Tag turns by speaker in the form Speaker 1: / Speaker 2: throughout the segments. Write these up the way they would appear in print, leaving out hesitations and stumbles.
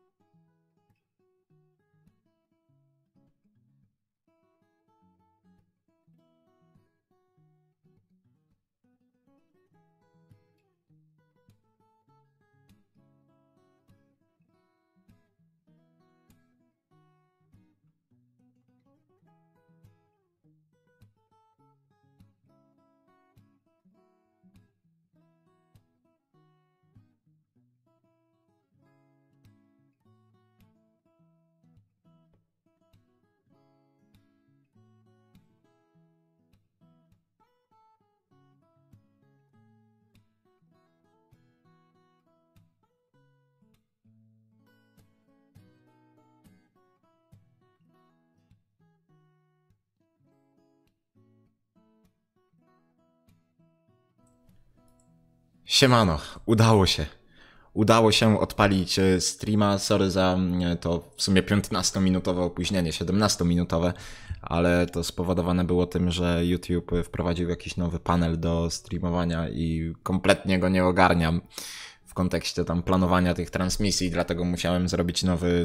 Speaker 1: Siemano, udało się. Udało się odpalić streama, sorry za to w sumie 15-minutowe opóźnienie, 17-minutowe, ale to spowodowane było tym, że YouTube wprowadził jakiś nowy panel do streamowania i kompletnie go nie ogarniam w kontekście tam planowania tych transmisji, dlatego musiałem zrobić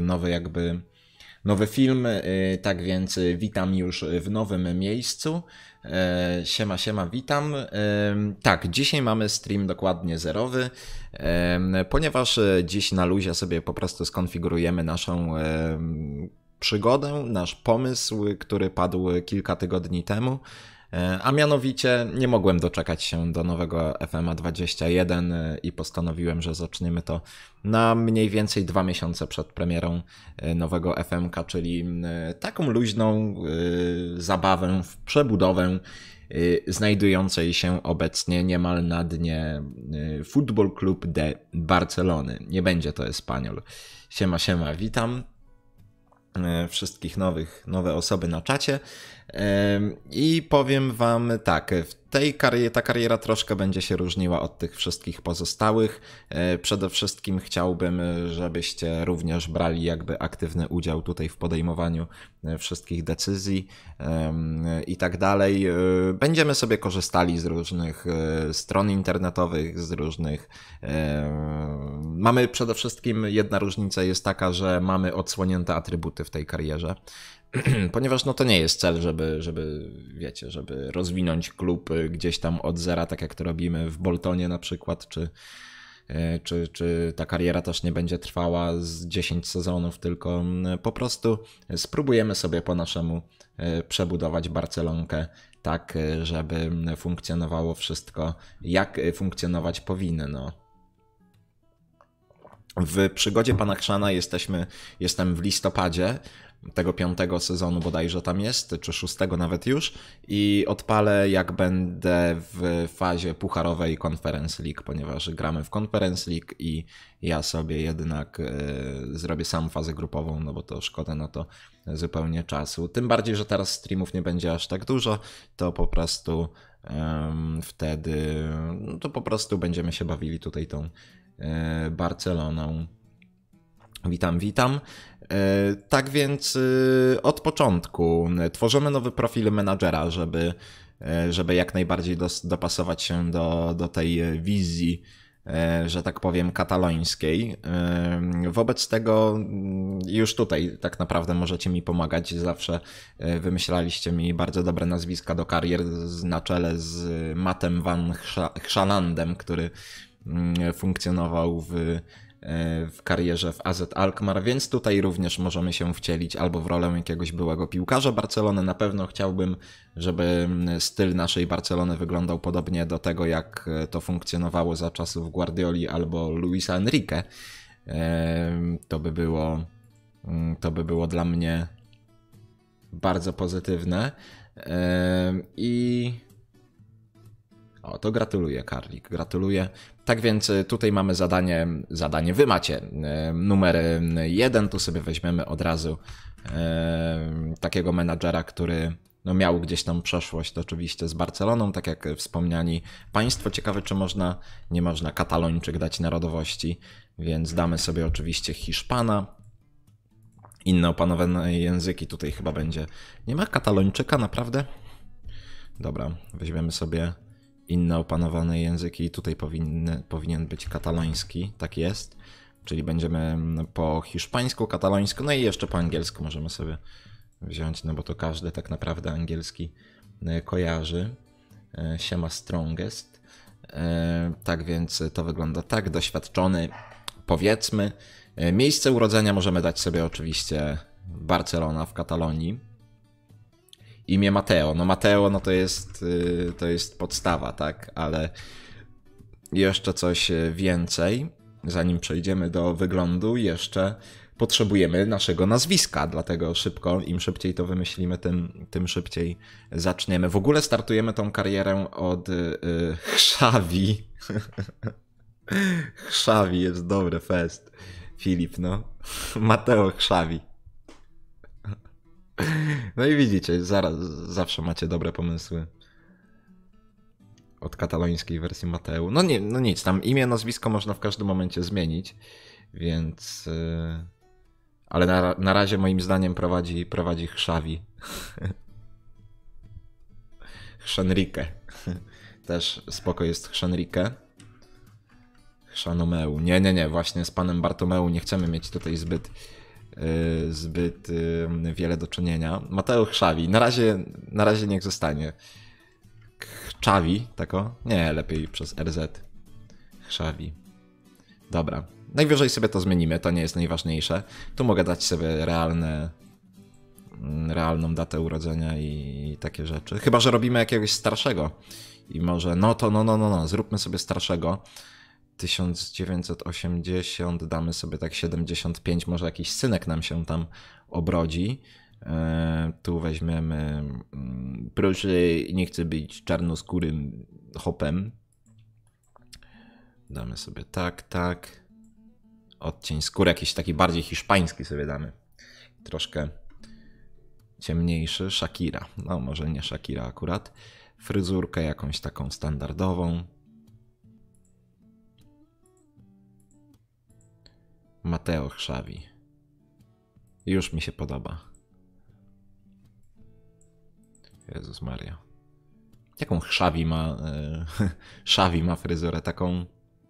Speaker 1: nowy film, tak więc witam już w nowym miejscu. Siema, witam. Tak, dzisiaj mamy stream dokładnie zerowy, ponieważ dziś na luzie sobie po prostu skonfigurujemy naszą przygodę, nasz pomysł, który padł kilka tygodni temu. A mianowicie nie mogłem doczekać się do nowego FMA 21 i postanowiłem, że zaczniemy to na mniej więcej 2 miesiące przed premierą nowego FMK, czyli taką luźną zabawę w przebudowę znajdującej się obecnie niemal na dnie Football Club de Barcelony. Nie będzie to Espanyol. Siema, witam wszystkich nowe osoby na czacie i powiem wam tak, ta kariera troszkę będzie się różniła od tych wszystkich pozostałych. Przede wszystkim chciałbym, żebyście również brali jakby aktywny udział tutaj w podejmowaniu wszystkich decyzji i tak dalej. Będziemy sobie korzystali z różnych stron internetowych, z różnych... Mamy przede wszystkim, jedna różnica jest taka, że mamy odsłonięte atrybuty w tej karierze. Ponieważ no to nie jest cel, żeby rozwinąć klub gdzieś tam od zera, tak jak to robimy w Boltonie na przykład, czy ta kariera też nie będzie trwała z 10 sezonów, tylko po prostu spróbujemy sobie po naszemu przebudować Barcelonkę tak, żeby funkcjonowało wszystko jak funkcjonować powinno. W przygodzie pana Chrzana jestem w listopadzie tego 5. sezonu bodajże tam jest, czy 6 nawet już, i odpalę jak będę w fazie pucharowej Conference League, ponieważ gramy w Conference League i ja sobie jednak zrobię sam fazę grupową, no bo to szkoda na to zupełnie czasu. Tym bardziej, że teraz streamów nie będzie aż tak dużo, to po prostu wtedy po prostu będziemy się bawili tutaj tą Barceloną. Witam. Tak więc od początku tworzymy nowy profil menadżera, żeby jak najbardziej dopasować się do tej wizji, że tak powiem, katalońskiej. Wobec tego już tutaj tak naprawdę możecie mi pomagać. Zawsze wymyślaliście mi bardzo dobre nazwiska do karier na czele z Mattem van Chzalandem, który funkcjonował w karierze w AZ Alkmaar, więc tutaj również możemy się wcielić albo w rolę jakiegoś byłego piłkarza Barcelony. Na pewno chciałbym, żeby styl naszej Barcelony wyglądał podobnie do tego, jak to funkcjonowało za czasów Guardioli albo Luisa Enrique. To by było dla mnie bardzo pozytywne. To gratuluję, Karlik, gratuluję. Tak więc tutaj mamy zadanie, wy macie numer 1, tu sobie weźmiemy od razu takiego menadżera, który miał gdzieś tam przeszłość oczywiście z Barceloną, tak jak wspomniani państwo. Ciekawe, czy nie można Katalończyk dać narodowości, więc damy sobie oczywiście Hiszpana. Inne opanowane języki tutaj chyba będzie. Nie ma Katalończyka, naprawdę? Dobra, weźmiemy sobie inne opanowane języki i tutaj powinien być kataloński, tak jest. czyli będziemy po hiszpańsku, katalońsku, no i jeszcze po angielsku możemy sobie wziąć, no bo to każdy tak naprawdę angielski kojarzy. Siema Strongest. Tak więc to wygląda tak, doświadczony, powiedzmy. Miejsce urodzenia możemy dać sobie oczywiście Barcelona w Katalonii. Imię Mateo. No Mateo no to jest podstawa, tak? Ale jeszcze coś więcej. Zanim przejdziemy do wyglądu, jeszcze potrzebujemy naszego nazwiska, dlatego szybko, im szybciej to wymyślimy, tym szybciej zaczniemy. W ogóle startujemy tą karierę od Xavi. Xavi jest dobry fest. Filip, no. Mateo Xavi. No i widzicie, zawsze macie dobre pomysły. Od katalońskiej wersji Mateu. No nic, tam imię, nazwisko można w każdym momencie zmienić, więc... Ale na razie moim zdaniem prowadzi Xavi. Henrique. Też spoko jest Henrique. Chrzandomeu. Nie, właśnie z panem Bartomeu nie chcemy mieć tutaj zbyt wiele do czynienia. Mateo Xavi. Na razie niech zostanie. Xavi, tako? Nie, lepiej przez RZ. Xavi. Dobra. Najwyżej sobie to zmienimy, to nie jest najważniejsze. Tu mogę dać sobie realną datę urodzenia i takie rzeczy. Chyba że robimy jakiegoś starszego. I może, no, zróbmy sobie starszego. 1980, damy sobie tak 75, może jakiś synek nam się tam obrodzi. Tu weźmiemy, proszę, nie chcę być czarnoskórym hopem. Damy sobie tak. Odcień skóry, jakiś taki bardziej hiszpański sobie damy. Troszkę ciemniejszy. Shakira. No może nie Shakira akurat. Fryzurkę jakąś taką standardową. Mateo Xavi. Już mi się podoba. Jezus Maria. Jaką Xavi ma... Xavi ma fryzurę taką...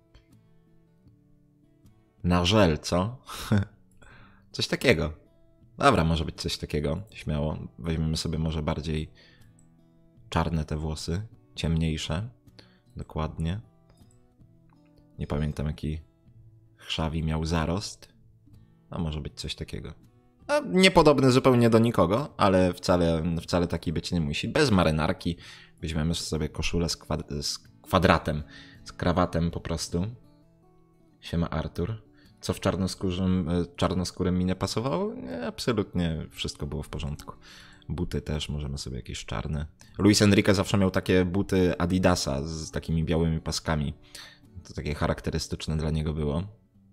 Speaker 1: Na żel, co? Coś takiego. Dobra, może być coś takiego. Śmiało. Weźmiemy sobie może bardziej czarne te włosy. Ciemniejsze. Dokładnie. Nie pamiętam jaki Xavi miał zarost. A może być coś takiego. Niepodobny zupełnie do nikogo, ale wcale taki być nie musi. Bez marynarki. Weźmiemy sobie koszulę z kwadratem. Z krawatem po prostu. Siema Artur. Co w czarnoskórym mi nie pasowało? Nie, absolutnie wszystko było w porządku. Buty też, możemy sobie jakieś czarne. Luis Enrique zawsze miał takie buty Adidasa z takimi białymi paskami. To takie charakterystyczne dla niego było.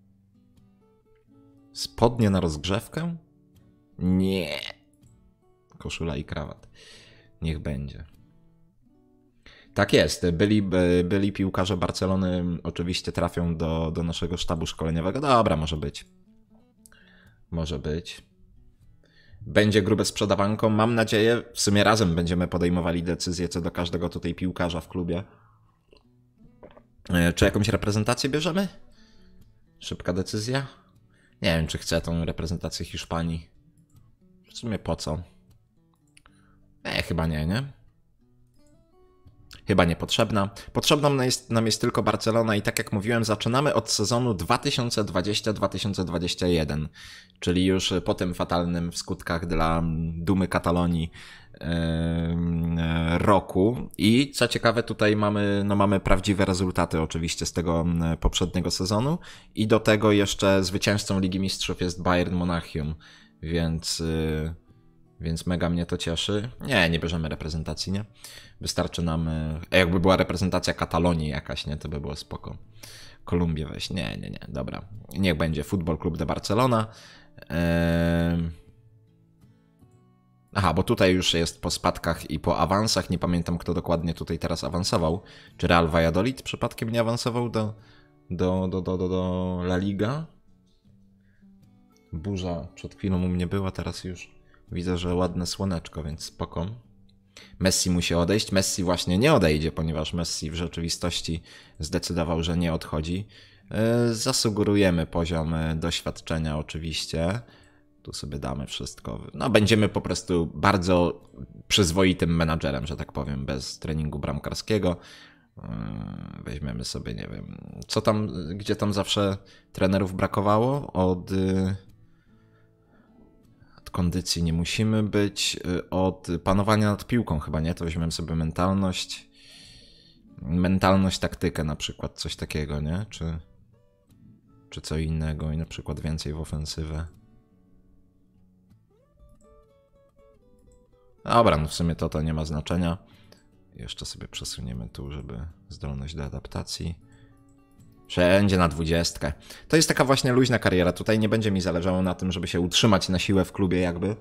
Speaker 1: Spodnie na rozgrzewkę? Nie. Koszula i krawat. Niech będzie. Tak jest. Byli piłkarze Barcelony oczywiście trafią do naszego sztabu szkoleniowego. Dobra, może być. Może być. Będzie grube sprzedawanką. Mam nadzieję, w sumie razem będziemy podejmowali decyzję co do każdego tutaj piłkarza w klubie. Czy jakąś reprezentację bierzemy? Szybka decyzja? Nie wiem, czy chcę tą reprezentację Hiszpanii. W sumie po co? Chyba nie? Chyba niepotrzebna. Potrzebna nam jest tylko Barcelona i tak jak mówiłem, zaczynamy od sezonu 2020-2021, czyli już po tym fatalnym w skutkach dla dumy Katalonii roku. I co ciekawe, tutaj mamy prawdziwe rezultaty oczywiście z tego poprzedniego sezonu i do tego jeszcze zwycięzcą Ligi Mistrzów jest Bayern Monachium, więc mega mnie to cieszy. Nie bierzemy reprezentacji, nie? Wystarczy nam, jakby była reprezentacja Katalonii jakaś, nie? To by było spoko. Kolumbię weź, nie, dobra. Niech będzie Futbol Club de Barcelona. Aha, bo tutaj już jest po spadkach i po awansach. Nie pamiętam, kto dokładnie tutaj teraz awansował. Czy Real Valladolid przypadkiem nie awansował do La Liga? Burza przed chwilą u mnie była, teraz już widzę, że ładne słoneczko, więc spoko. Messi musi odejść. Messi właśnie nie odejdzie, ponieważ Messi w rzeczywistości zdecydował, że nie odchodzi. Zasugerujemy poziom doświadczenia oczywiście. Tu sobie damy wszystko. No, będziemy po prostu bardzo przyzwoitym menadżerem, że tak powiem, bez treningu bramkarskiego. Weźmiemy sobie, nie wiem, co tam, gdzie tam zawsze trenerów brakowało? Od kondycji nie musimy być, od panowania nad piłką chyba, nie? To weźmiemy sobie mentalność, taktykę na przykład, coś takiego, nie? Czy co innego i na przykład więcej w ofensywę. Dobra, no w sumie to nie ma znaczenia. Jeszcze sobie przesuniemy tu, żeby zdolność do adaptacji. Wszędzie na 20. To jest taka właśnie luźna kariera. Tutaj nie będzie mi zależało na tym, żeby się utrzymać na siłę w klubie jakby.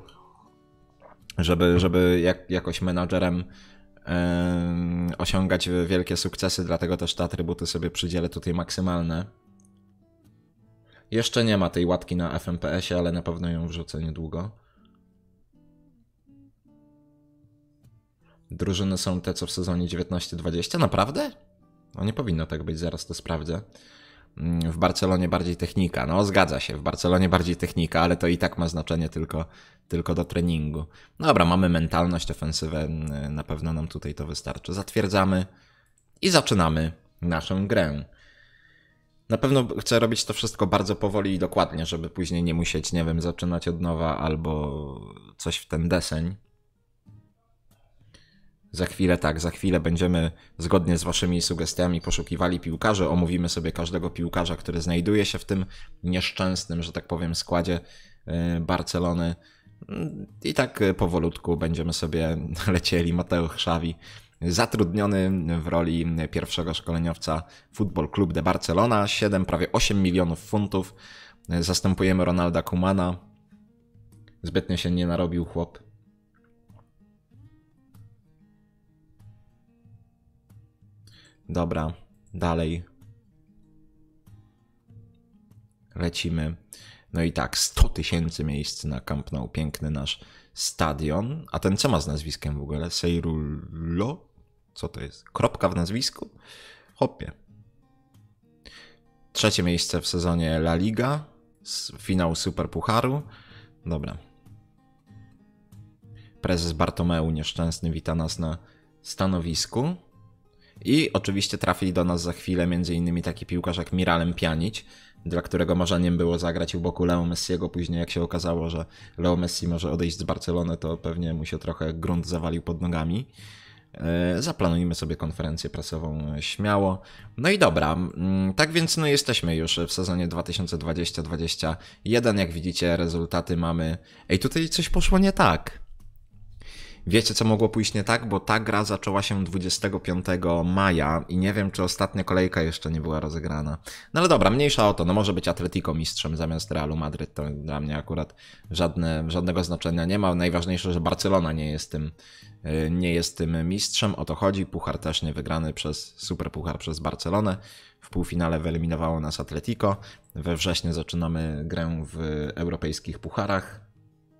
Speaker 1: Żeby jakoś menadżerem osiągać wielkie sukcesy, dlatego też te atrybuty sobie przydzielę tutaj maksymalne. Jeszcze nie ma tej łatki na FMPS-ie, ale na pewno ją wrzucę niedługo. Drużyny są te, co w sezonie 19-20. Naprawdę? No nie powinno tak być, zaraz to sprawdzę. W Barcelonie bardziej technika. No zgadza się, w Barcelonie bardziej technika, ale to i tak ma znaczenie tylko do treningu. Dobra, mamy mentalność, ofensywę, na pewno nam tutaj to wystarczy. Zatwierdzamy i zaczynamy naszą grę. Na pewno chcę robić to wszystko bardzo powoli i dokładnie, żeby później nie musieć, nie wiem, zaczynać od nowa albo coś w ten deseń. Za chwilę będziemy zgodnie z waszymi sugestiami poszukiwali piłkarzy, omówimy sobie każdego piłkarza, który znajduje się w tym nieszczęsnym, że tak powiem, składzie Barcelony. I tak powolutku będziemy sobie lecieli. Mateusz Xavi, zatrudniony w roli pierwszego szkoleniowca Futbol Club de Barcelona, prawie 8 milionów funtów. Zastępujemy Ronalda Koemana. Zbytnio się nie narobił chłop. Dobra, dalej. Lecimy. No i tak, 100 000 miejsc na Camp Nou. Piękny nasz stadion. A ten co ma z nazwiskiem w ogóle? Seirulo? Co to jest? Kropka w nazwisku? Hopie. 3. miejsce w sezonie La Liga. Finał Superpucharu. Dobra. Prezes Bartomeu nieszczęsny wita nas na stanowisku. I oczywiście trafi do nas za chwilę m.in. taki piłkarz jak Miralem Pjanić, dla którego marzeniem było zagrać u boku Leo Messiego. Później jak się okazało, że Leo Messi może odejść z Barcelony, to pewnie mu się trochę grunt zawalił pod nogami. Zaplanujmy sobie konferencję prasową śmiało. No i dobra, tak więc no jesteśmy już w sezonie 2020-2021. Jak widzicie, rezultaty mamy... Ej, tutaj coś poszło nie tak. Wiecie, co mogło pójść nie tak? Bo ta gra zaczęła się 25 maja i nie wiem, czy ostatnia kolejka jeszcze nie była rozegrana. No ale dobra, mniejsza o to. No może być Atletico mistrzem zamiast Realu Madryt. To dla mnie akurat żadnego znaczenia nie ma. Najważniejsze, że Barcelona nie jest tym mistrzem. O to chodzi. Puchar też nie wygrany Superpuchar przez Barcelonę. W półfinale wyeliminowało nas Atletico. We wrześniu zaczynamy grę w europejskich pucharach.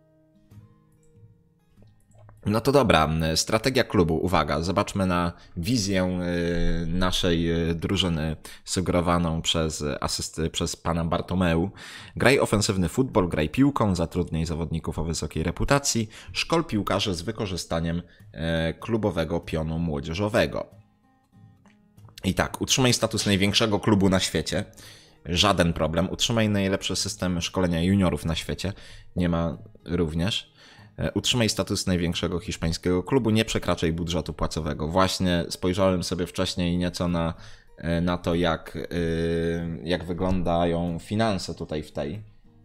Speaker 1: No to dobra, strategia klubu, uwaga, zobaczmy na wizję naszej drużyny sugerowaną przez pana Bartomeu. Graj ofensywny futbol, graj piłką, zatrudnij zawodników o wysokiej reputacji, szkol piłkarzy z wykorzystaniem klubowego pionu młodzieżowego. I tak, utrzymaj status największego klubu na świecie, żaden problem, utrzymaj najlepszy system szkolenia juniorów na świecie, nie ma również. Utrzymaj status największego hiszpańskiego klubu, nie przekraczaj budżetu płacowego. Właśnie spojrzałem sobie wcześniej nieco na to, jak wyglądają finanse tutaj w tej.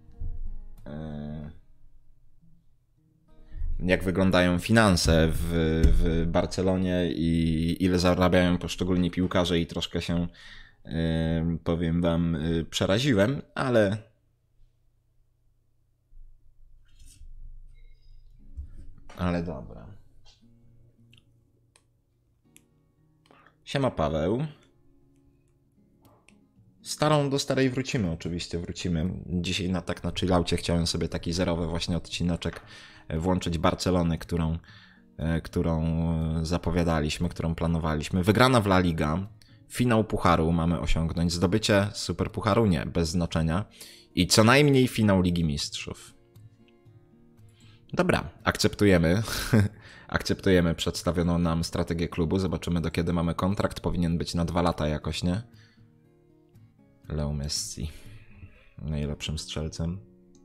Speaker 1: Jak wyglądają finanse w Barcelonie i ile zarabiają poszczególni piłkarze i troszkę się, powiem wam, przeraziłem, ale dobra. Siema Paweł. Do starej wrócimy oczywiście, Dzisiaj na chillaucie chciałem sobie taki zerowy właśnie odcineczek włączyć Barcelony, którą zapowiadaliśmy, którą planowaliśmy. Wygrana w La Liga, finał pucharu mamy osiągnąć, zdobycie super pucharu nie, bez znaczenia i co najmniej finał Ligi Mistrzów. Dobra, akceptujemy. Akceptujemy przedstawioną nam strategię klubu. Zobaczymy, do kiedy mamy kontrakt. Powinien być na 2 lata jakoś, nie? Leo Messi. Najlepszym strzelcem.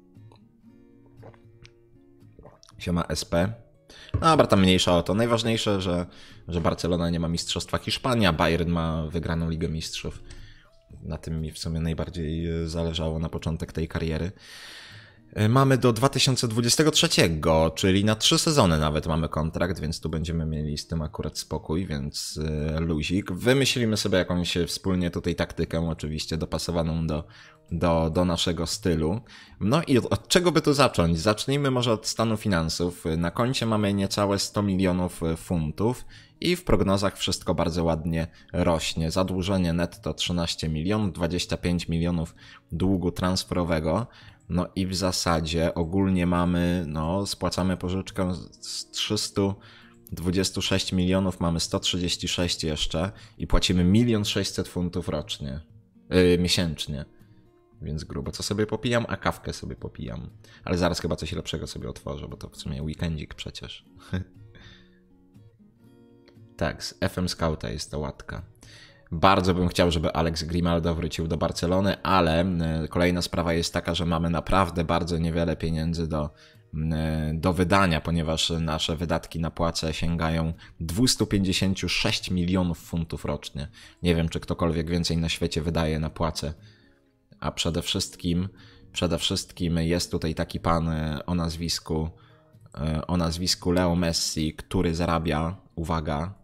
Speaker 1: Siema SP. Dobra, tam mniejsza o to. Najważniejsze, że Barcelona nie ma Mistrzostwa Hiszpanii, a Bayern ma wygraną Ligę Mistrzów. Na tym mi w sumie najbardziej zależało na początek tej kariery. Mamy do 2023, czyli na 3 sezony nawet mamy kontrakt, więc tu będziemy mieli z tym akurat spokój, więc luzik. Wymyślimy sobie jakąś wspólnie tutaj taktykę, oczywiście dopasowaną do naszego stylu. No i od czego by tu zacząć? Zacznijmy może od stanu finansów. Na koncie mamy niecałe 100 milionów funtów i w prognozach wszystko bardzo ładnie rośnie. Zadłużenie netto 13 milionów, 25 milionów długu transferowego. No i w zasadzie ogólnie mamy, spłacamy pożyczkę z 326 milionów, mamy 136 jeszcze i płacimy 1 600 000 funtów rocznie, miesięcznie. Więc grubo. Co sobie popijam? A kawkę sobie popijam. Ale zaraz chyba coś lepszego sobie otworzę, bo to w sumie weekendzik przecież. Tak, z FM Scouta jest to łatka. Bardzo bym chciał, żeby Alex Grimaldo wrócił do Barcelony, ale kolejna sprawa jest taka, że mamy naprawdę bardzo niewiele pieniędzy do wydania, ponieważ nasze wydatki na płace sięgają 256 milionów funtów rocznie. Nie wiem, czy ktokolwiek więcej na świecie wydaje na płace, a przede wszystkim jest tutaj taki pan o nazwisku Leo Messi, który zarabia, uwaga,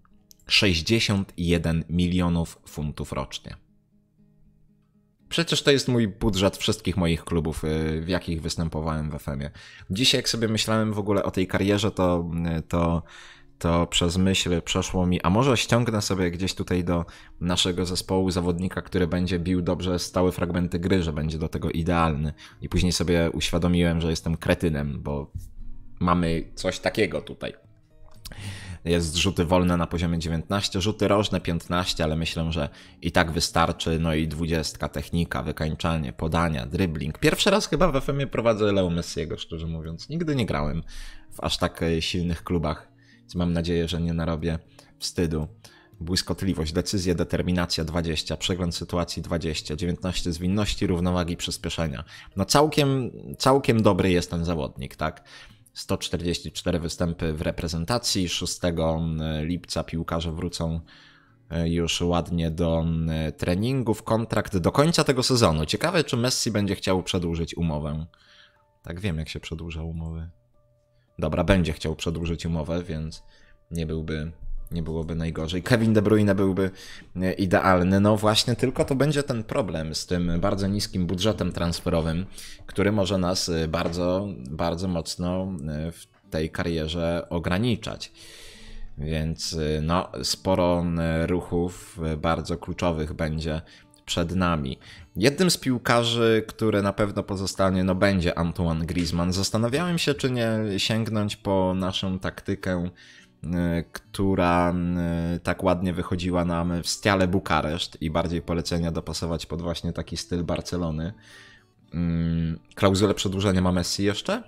Speaker 1: 61 milionów funtów rocznie. Przecież to jest mój budżet wszystkich moich klubów, w jakich występowałem w FM-ie. Dzisiaj jak sobie myślałem w ogóle o tej karierze, to przez myśl przeszło mi, a może ściągnę sobie gdzieś tutaj do naszego zespołu zawodnika, który będzie bił dobrze stałe fragmenty gry, że będzie do tego idealny. I później sobie uświadomiłem, że jestem kretynem, bo mamy coś takiego tutaj. Jest rzuty wolne na poziomie 19, rzuty rożne 15, ale myślę, że i tak wystarczy. No i 20, technika, wykańczanie, podania, dribbling. Pierwszy raz chyba w FM-ie prowadzę Leo Messiego, szczerze mówiąc. Nigdy nie grałem w aż tak silnych klubach, więc mam nadzieję, że nie narobię wstydu. Błyskotliwość, decyzja, determinacja 20, przegląd sytuacji 20, 19 zwinności, równowagi, przyspieszenia. No całkiem dobry jest ten zawodnik, tak? 144 występy w reprezentacji. 6 lipca piłkarze wrócą już ładnie do treningów. Kontrakt do końca tego sezonu. Ciekawe, czy Messi będzie chciał przedłużyć umowę. Tak, wiem, jak się przedłuża umowy. Dobra, będzie chciał przedłużyć umowę, więc nie byłoby najgorzej. Kevin De Bruyne byłby idealny. No właśnie, tylko to będzie ten problem z tym bardzo niskim budżetem transferowym, który może nas bardzo, bardzo mocno w tej karierze ograniczać. Więc sporo ruchów bardzo kluczowych będzie przed nami. Jednym z piłkarzy, który na pewno pozostanie, będzie Antoine Griezmann. Zastanawiałem się, czy nie sięgnąć po naszą taktykę, która tak ładnie wychodziła nam w Stiale Bukareszt i bardziej polecenia dopasować pod właśnie taki styl Barcelony. Klauzulę przedłużenia ma Messi jeszcze?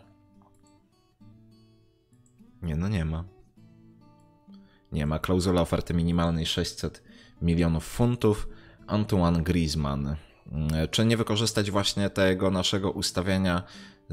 Speaker 1: Nie ma. Nie ma. Klauzula oferty minimalnej 600 milionów funtów. Antoine Griezmann. Czy nie wykorzystać właśnie tego naszego ustawienia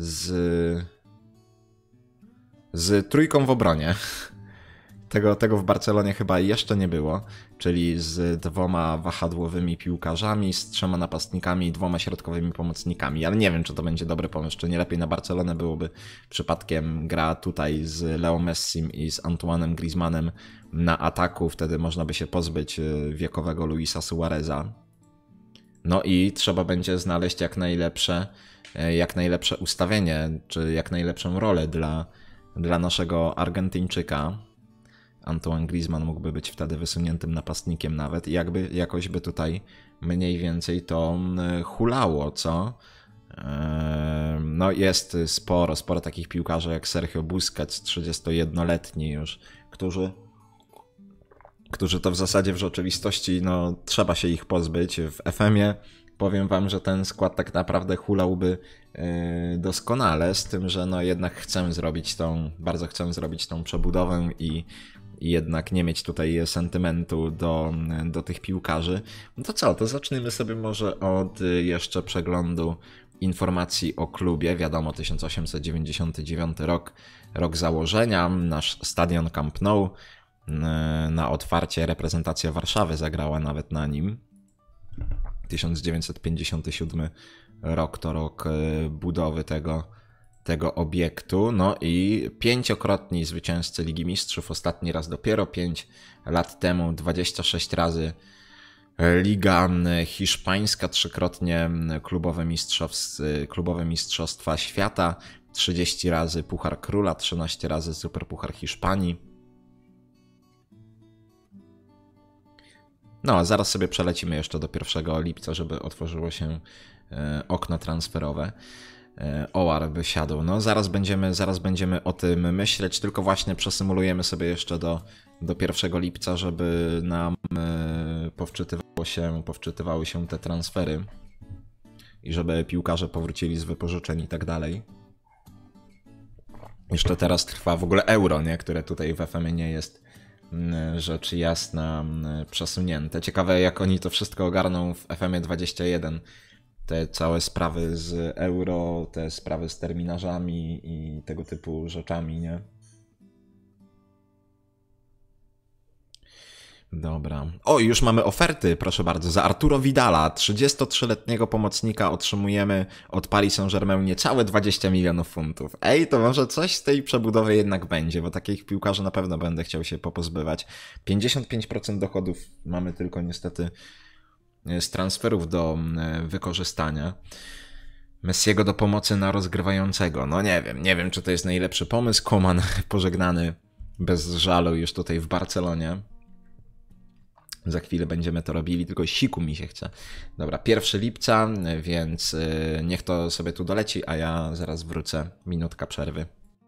Speaker 1: z trójką w obronie? Tego w Barcelonie chyba jeszcze nie było, czyli z 2 wahadłowymi piłkarzami, z 3 napastnikami i 2 środkowymi pomocnikami, ale nie wiem, czy to będzie dobry pomysł, czy nie lepiej na Barcelonę byłoby przypadkiem gra tutaj z Leo Messim i z Antoine'em Griezmannem na ataku, wtedy można by się pozbyć wiekowego Luisa Suareza. No i trzeba będzie znaleźć jak najlepsze ustawienie, czy jak najlepszą rolę dla naszego Argentyńczyka. Antoine Griezmann mógłby być wtedy wysuniętym napastnikiem nawet i jakoś by tutaj mniej więcej to hulało, co? No jest sporo takich piłkarzy jak Sergio Busquets, 31-letni już, którzy którzy to w zasadzie w rzeczywistości, no trzeba się ich pozbyć. W FM-ie powiem wam, że ten skład tak naprawdę hulałby doskonale, z tym, że no jednak bardzo chcę zrobić tą przebudowę i jednak nie mieć tutaj sentymentu do tych piłkarzy. No to co, to zacznijmy sobie może od jeszcze przeglądu informacji o klubie. Wiadomo, 1899 rok założenia, nasz stadion Camp Nou. Na otwarcie reprezentacja Warszawy zagrała nawet na nim. 1957 rok to rok budowy tego obiektu. No i 5-krotni zwycięzcy Ligi Mistrzów, ostatni raz dopiero 5 lat temu, 26 razy Liga Hiszpańska, 3-krotnie klubowe mistrzostwa świata, 30 razy Puchar Króla, 13 razy Superpuchar Hiszpanii. No, zaraz sobie przelecimy jeszcze do 1 lipca, żeby otworzyło się okno transferowe. Owar by siadł. No, zaraz będziemy o tym myśleć, tylko właśnie przesymulujemy sobie jeszcze do 1 lipca, żeby nam powczytywały się te transfery i żeby piłkarze powrócili z wypożyczeń i tak dalej. Jeszcze teraz trwa w ogóle Euro, nie? Które tutaj w FM nie jest rzecz jasna przesunięte. Ciekawe, jak oni to wszystko ogarną w FM 21. Te całe sprawy z euro, te sprawy z terminarzami i tego typu rzeczami, nie? Dobra. O, już mamy oferty, proszę bardzo. Za Arturo Vidala, 33-letniego pomocnika, otrzymujemy od Paris Saint-Germain niecałe 20 milionów funtów. Ej, to może coś z tej przebudowy jednak będzie, bo takich piłkarzy na pewno będę chciał się popozbywać. 55% dochodów mamy tylko niestety z transferów do wykorzystania. Messiego do pomocy na rozgrywającego. No nie wiem, czy to jest najlepszy pomysł. Koman pożegnany bez żalu już tutaj w Barcelonie. Za chwilę będziemy to robili, tylko siku mi się chce. Dobra, 1 lipca, więc niech to sobie tu doleci, a ja zaraz wrócę. Minutka przerwy.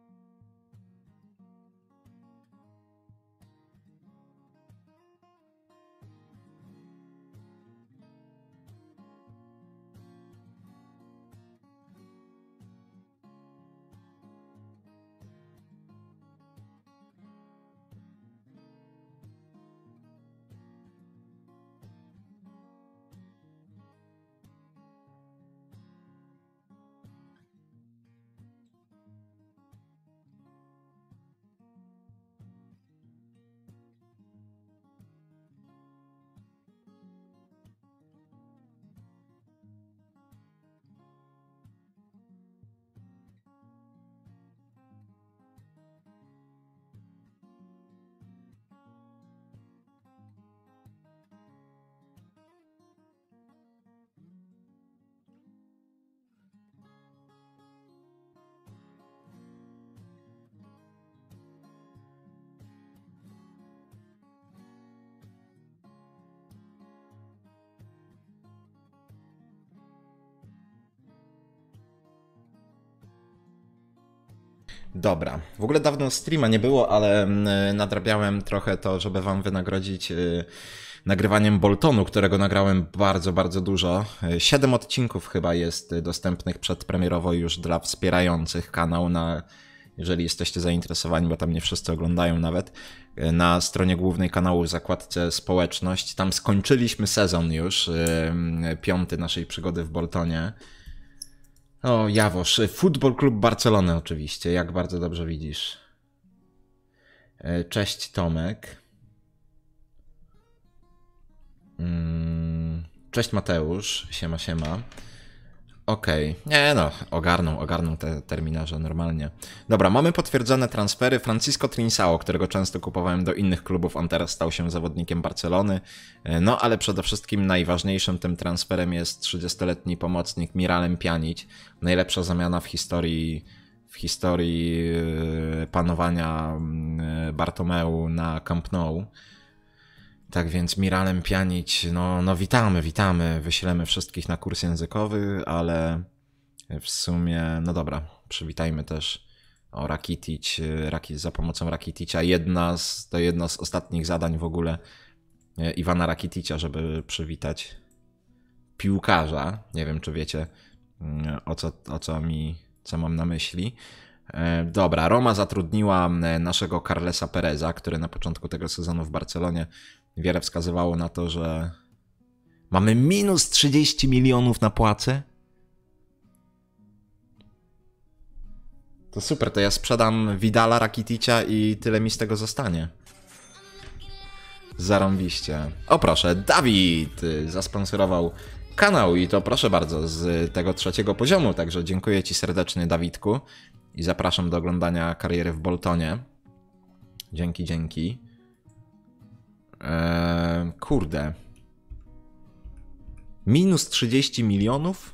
Speaker 1: Dobra, w ogóle dawno streama nie było, ale nadrabiałem trochę to, żeby wam wynagrodzić nagrywaniem Boltonu, którego nagrałem bardzo, bardzo dużo. 7 odcinków chyba jest dostępnych przedpremierowo już dla wspierających kanał jeżeli jesteście zainteresowani, bo tam nie wszyscy oglądają nawet, na stronie głównej kanału w zakładce społeczność. Tam skończyliśmy sezon już, 5 naszej przygody w Boltonie. O, Jawosz, Futbol Klub Barcelony oczywiście, jak bardzo dobrze widzisz. Cześć Tomek. Cześć Mateusz, siema. Okej, nie no, ogarną te terminarze normalnie. Dobra, mamy potwierdzone transfery. Francisco Trincao, którego często kupowałem do innych klubów, on teraz stał się zawodnikiem Barcelony. No ale przede wszystkim najważniejszym tym transferem jest 30-letni pomocnik Miralem Pjanic. Najlepsza zamiana w historii panowania Bartomeu na Camp Nou. Tak więc Miralem Pjanic, no witamy, wyślemy wszystkich na kurs językowy, ale w sumie, no dobra, przywitajmy też O, Rakitic, za pomocą Rakiticia. To jedno z ostatnich zadań w ogóle Iwana Rakiticia, żeby przywitać piłkarza. Nie wiem, czy wiecie, co mam na myśli. Dobra, Roma zatrudniła naszego Carlesa Pereza, który na początku tego sezonu w Barcelonie wiele wskazywało na to, że mamy minus 30 milionów na płace. To super, to ja sprzedam Vidala, Rakiticia i tyle mi z tego zostanie. Zarąbiście. O proszę, Dawid zasponsorował kanał i to proszę bardzo z tego 3. poziomu, także dziękuję Ci serdecznie, Dawidku, i zapraszam do oglądania kariery w Boltonie. Dzięki. Kurde. Minus 30 milionów?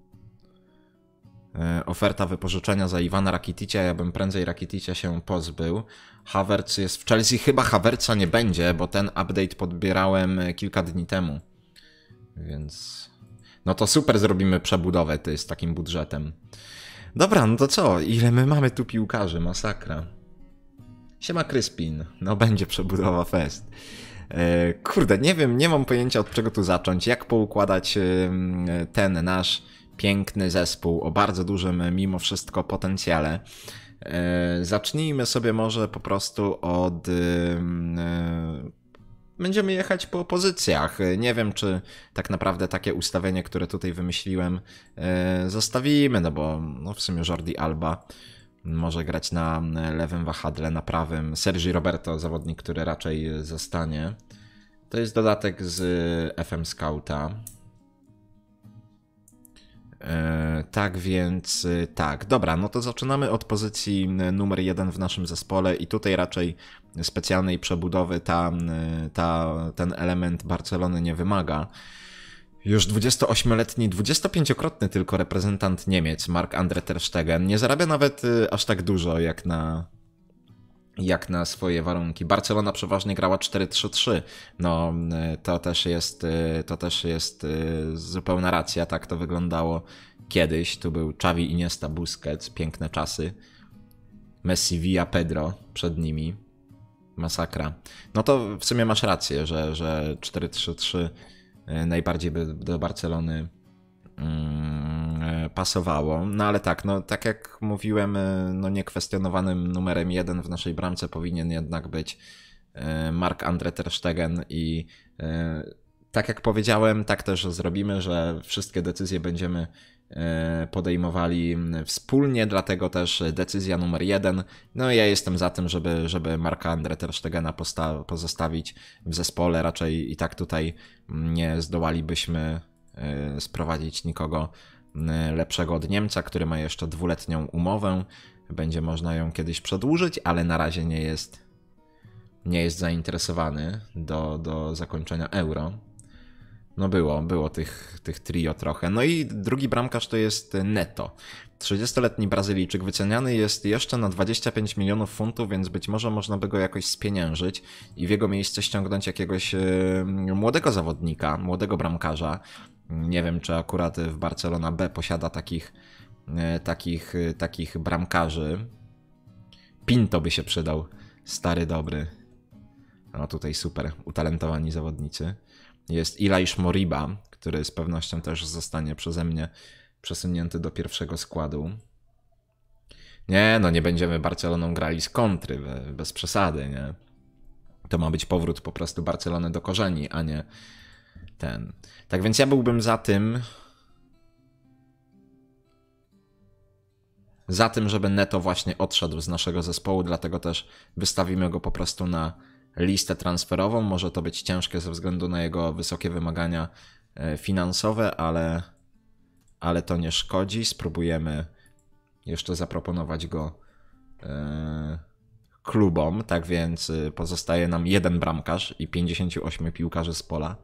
Speaker 1: Oferta wypożyczenia za Iwana Rakiticia, ja bym prędzej Rakiticia się pozbył. Havertz jest w Chelsea, chyba Havertza nie będzie, bo ten update podbierałem kilka dni temu. Więc no to super, zrobimy przebudowę z takim budżetem. Dobra, no to co? Ile my mamy tu piłkarzy? Masakra. Siema Kryspin, no będzie przebudowa fest. Kurde, nie wiem, nie mam pojęcia od czego tu zacząć, jak poukładać ten nasz piękny zespół o bardzo dużym mimo wszystko potencjale. Zacznijmy sobie może po prostu od... Będziemy jechać po pozycjach. Nie wiem, czy tak naprawdę takie ustawienie, które tutaj wymyśliłem, zostawimy, no bo no w sumie Jordi Alba może grać na lewym wahadle, na prawym. Sergi Roberto, zawodnik, który raczej zostanie. To jest dodatek z FM Scouta. Tak więc, tak, dobra, no to zaczynamy od pozycji numer 1 w naszym zespole i tutaj raczej specjalnej przebudowy ten element Barcelony nie wymaga. Już 28-letni, 25-krotny tylko reprezentant Niemiec, Marc-André ter Stegen, nie zarabia nawet aż tak dużo jak na swoje warunki. Barcelona przeważnie grała 4-3-3. No, to też jest zupełna racja, tak to wyglądało kiedyś. Tu był Xavi, Iniesta, Busquets, piękne czasy. Messi, Villa, Pedro przed nimi. Masakra. No to w sumie masz rację, że 4-3-3 najbardziej by do Barcelony pasowało, no ale tak, no tak jak mówiłem, no niekwestionowanym numerem 1 w naszej bramce powinien jednak być Marc-André ter Stegen i tak jak powiedziałem, tak też zrobimy, że wszystkie decyzje będziemy podejmowali wspólnie, dlatego też decyzja numer 1, no ja jestem za tym, żeby Marca-André ter Stegena pozostawić w zespole, raczej i tak tutaj nie zdołalibyśmy sprowadzić nikogo lepszego od Niemca, który ma jeszcze 2-letnią umowę, będzie można ją kiedyś przedłużyć, ale na razie nie jest zainteresowany do zakończenia Euro. No było tych trio trochę. No i drugi bramkarz to jest Neto. 30-letni Brazylijczyk wyceniany jest jeszcze na 25 milionów funtów, więc być może można by go jakoś spieniężyć i w jego miejsce ściągnąć jakiegoś młodego zawodnika, młodego bramkarza. Nie wiem, czy akurat w Barcelona B posiada takich bramkarzy. Pinto by się przydał. Stary, dobry. No tutaj super, utalentowani zawodnicy. Jest Ilaish Moriba, który z pewnością też zostanie przeze mnie przesunięty do pierwszego składu. Nie, no nie będziemy Barceloną grali z kontry, bez przesady, nie? To ma być powrót po prostu Barcelony do korzeni, a nie ten. Tak więc ja byłbym za tym, żeby Neto właśnie odszedł z naszego zespołu, dlatego też wystawimy go po prostu na listę transferową. Może to być ciężkie ze względu na jego wysokie wymagania finansowe, ale to nie szkodzi. Spróbujemy jeszcze zaproponować go klubom. Tak więc pozostaje nam 1 bramkarz i 58 piłkarzy z pola.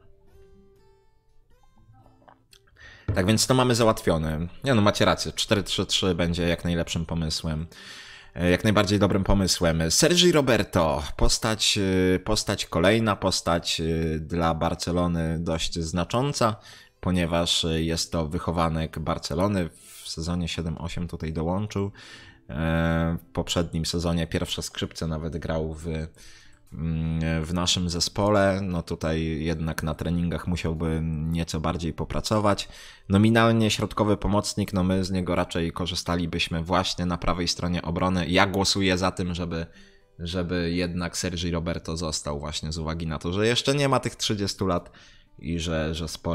Speaker 1: Tak więc to mamy załatwione. Nie no, macie rację, 4-3-3 będzie jak najlepszym pomysłem. Jak najbardziej dobrym pomysłem. Sergi Roberto, kolejna postać dla Barcelony dość znacząca, ponieważ jest to wychowanek Barcelony, w sezonie 7-8 tutaj dołączył. w poprzednim sezonie pierwsze skrzypce nawet grał w naszym zespole. No tutaj jednak na treningach musiałby nieco bardziej popracować. Nominalnie środkowy pomocnik, no my z niego raczej korzystalibyśmy właśnie na prawej stronie obrony. Ja głosuję za tym, żeby jednak Sergi Roberto został właśnie z uwagi na to, że jeszcze nie ma tych 30 lat i że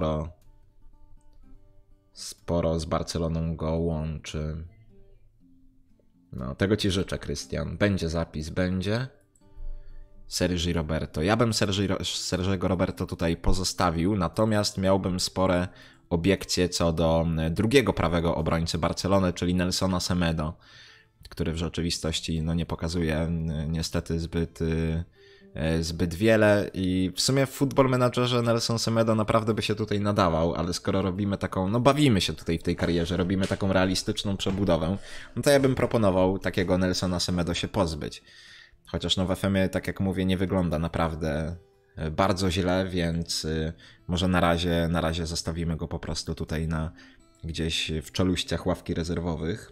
Speaker 1: sporo z Barceloną go łączy. No, tego ci życzę, Krystian. Będzie zapis, będzie. Sergi Roberto. Ja bym Sergiego Roberto tutaj pozostawił, natomiast miałbym spore obiekcje co do drugiego prawego obrońcy Barcelony, czyli Nelsona Semedo, który w rzeczywistości no, nie pokazuje niestety zbyt wiele i w sumie w Football Managerze Nelson Semedo naprawdę by się tutaj nadawał, ale skoro robimy taką, no bawimy się tutaj w tej karierze, robimy taką realistyczną przebudowę, no to ja bym proponował takiego Nelsona Semedo się pozbyć. Chociaż no w FM-ie, tak jak mówię, nie wygląda naprawdę bardzo źle, więc może na razie zostawimy go po prostu tutaj gdzieś w czeluściach ławki rezerwowych.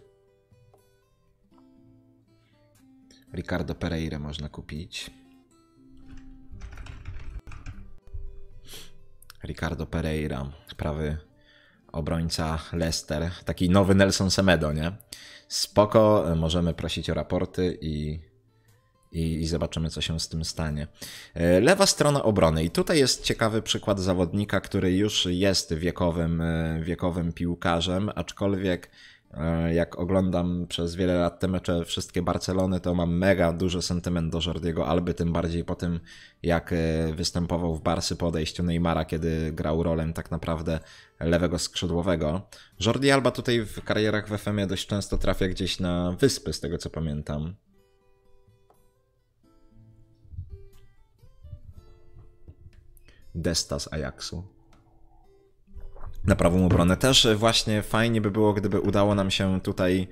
Speaker 1: Ricardo Pereira można kupić. Ricardo Pereira, prawy obrońca Leicester. Taki nowy Nelson Semedo, nie? Spoko, możemy prosić o raporty i zobaczymy, co się z tym stanie. Lewa strona obrony. I tutaj jest ciekawy przykład zawodnika, który już jest wiekowym piłkarzem, aczkolwiek jak oglądam przez wiele lat te mecze wszystkie Barcelony, to mam mega duży sentyment do Jordiego Alby, tym bardziej po tym, jak występował w Barsy po odejściu Neymara, kiedy grał rolę tak naprawdę lewego skrzydłowego. Jordi Alba tutaj w karierach w FM-ie dość często trafia gdzieś na wyspy, z tego co pamiętam. Desta z Ajaxu. Na prawą obronę też właśnie fajnie by było, gdyby udało nam się tutaj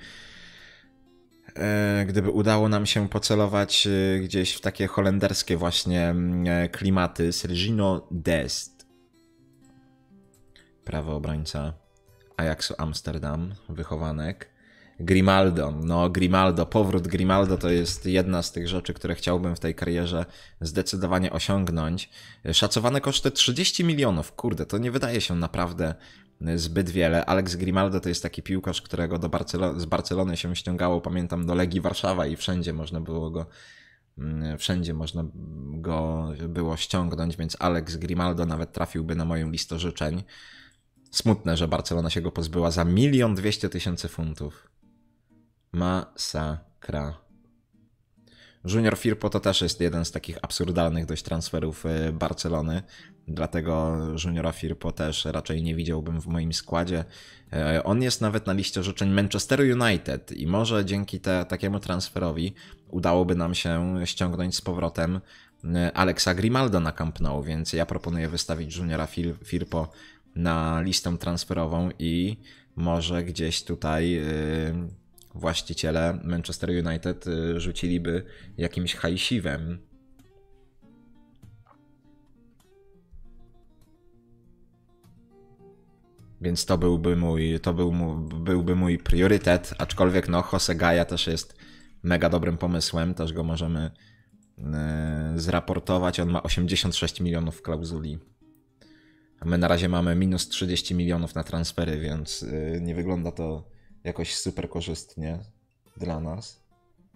Speaker 1: pocelować gdzieś w takie holenderskie właśnie klimaty. Sergino Dest. Prawy obrońca Ajaxu Amsterdam, wychowanek. Grimaldo, no Grimaldo, powrót Grimaldo to jest jedna z tych rzeczy, które chciałbym w tej karierze zdecydowanie osiągnąć. Szacowane koszty 30 milionów, kurde, to nie wydaje się naprawdę zbyt wiele. Alex Grimaldo to jest taki piłkarz, którego z Barcelony się ściągało, pamiętam, do Legii Warszawa i wszędzie można było ściągnąć, więc Alex Grimaldo nawet trafiłby na moją listę życzeń. Smutne, że Barcelona się go pozbyła za 1 200 000 funtów. Masakra. Junior Firpo to też jest jeden z takich absurdalnych dość transferów Barcelony, dlatego Juniora Firpo też raczej nie widziałbym w moim składzie. On jest nawet na liście życzeń Manchester United i może dzięki takiemu transferowi udałoby nam się ściągnąć z powrotem Alexa Grimaldo na Camp Nou, więc ja proponuję wystawić Juniora Firpo na listę transferową i może gdzieś tutaj właściciele Manchester United rzuciliby jakimś hajsiwem. Więc to byłby mój priorytet, aczkolwiek no Jose Gaya też jest mega dobrym pomysłem, też go możemy zraportować. On ma 86 milionów w klauzuli. A my na razie mamy minus 30 milionów na transfery, więc nie wygląda to jakoś super korzystnie dla nas.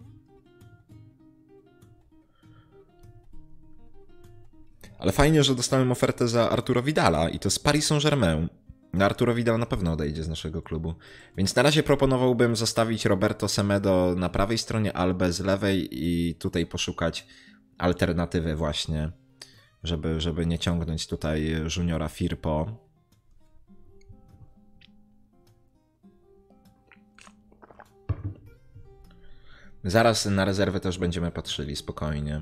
Speaker 1: Ale fajnie, że dostałem ofertę za Arturo Vidala i to z Paris Saint-Germain. Arturo Vidal na pewno odejdzie z naszego klubu. Więc na razie proponowałbym zostawić Roberto Semedo na prawej stronie, Albę z lewej i tutaj poszukać alternatywy właśnie, żeby nie ciągnąć tutaj Juniora Firpo. Zaraz na rezerwę też będziemy patrzyli, spokojnie.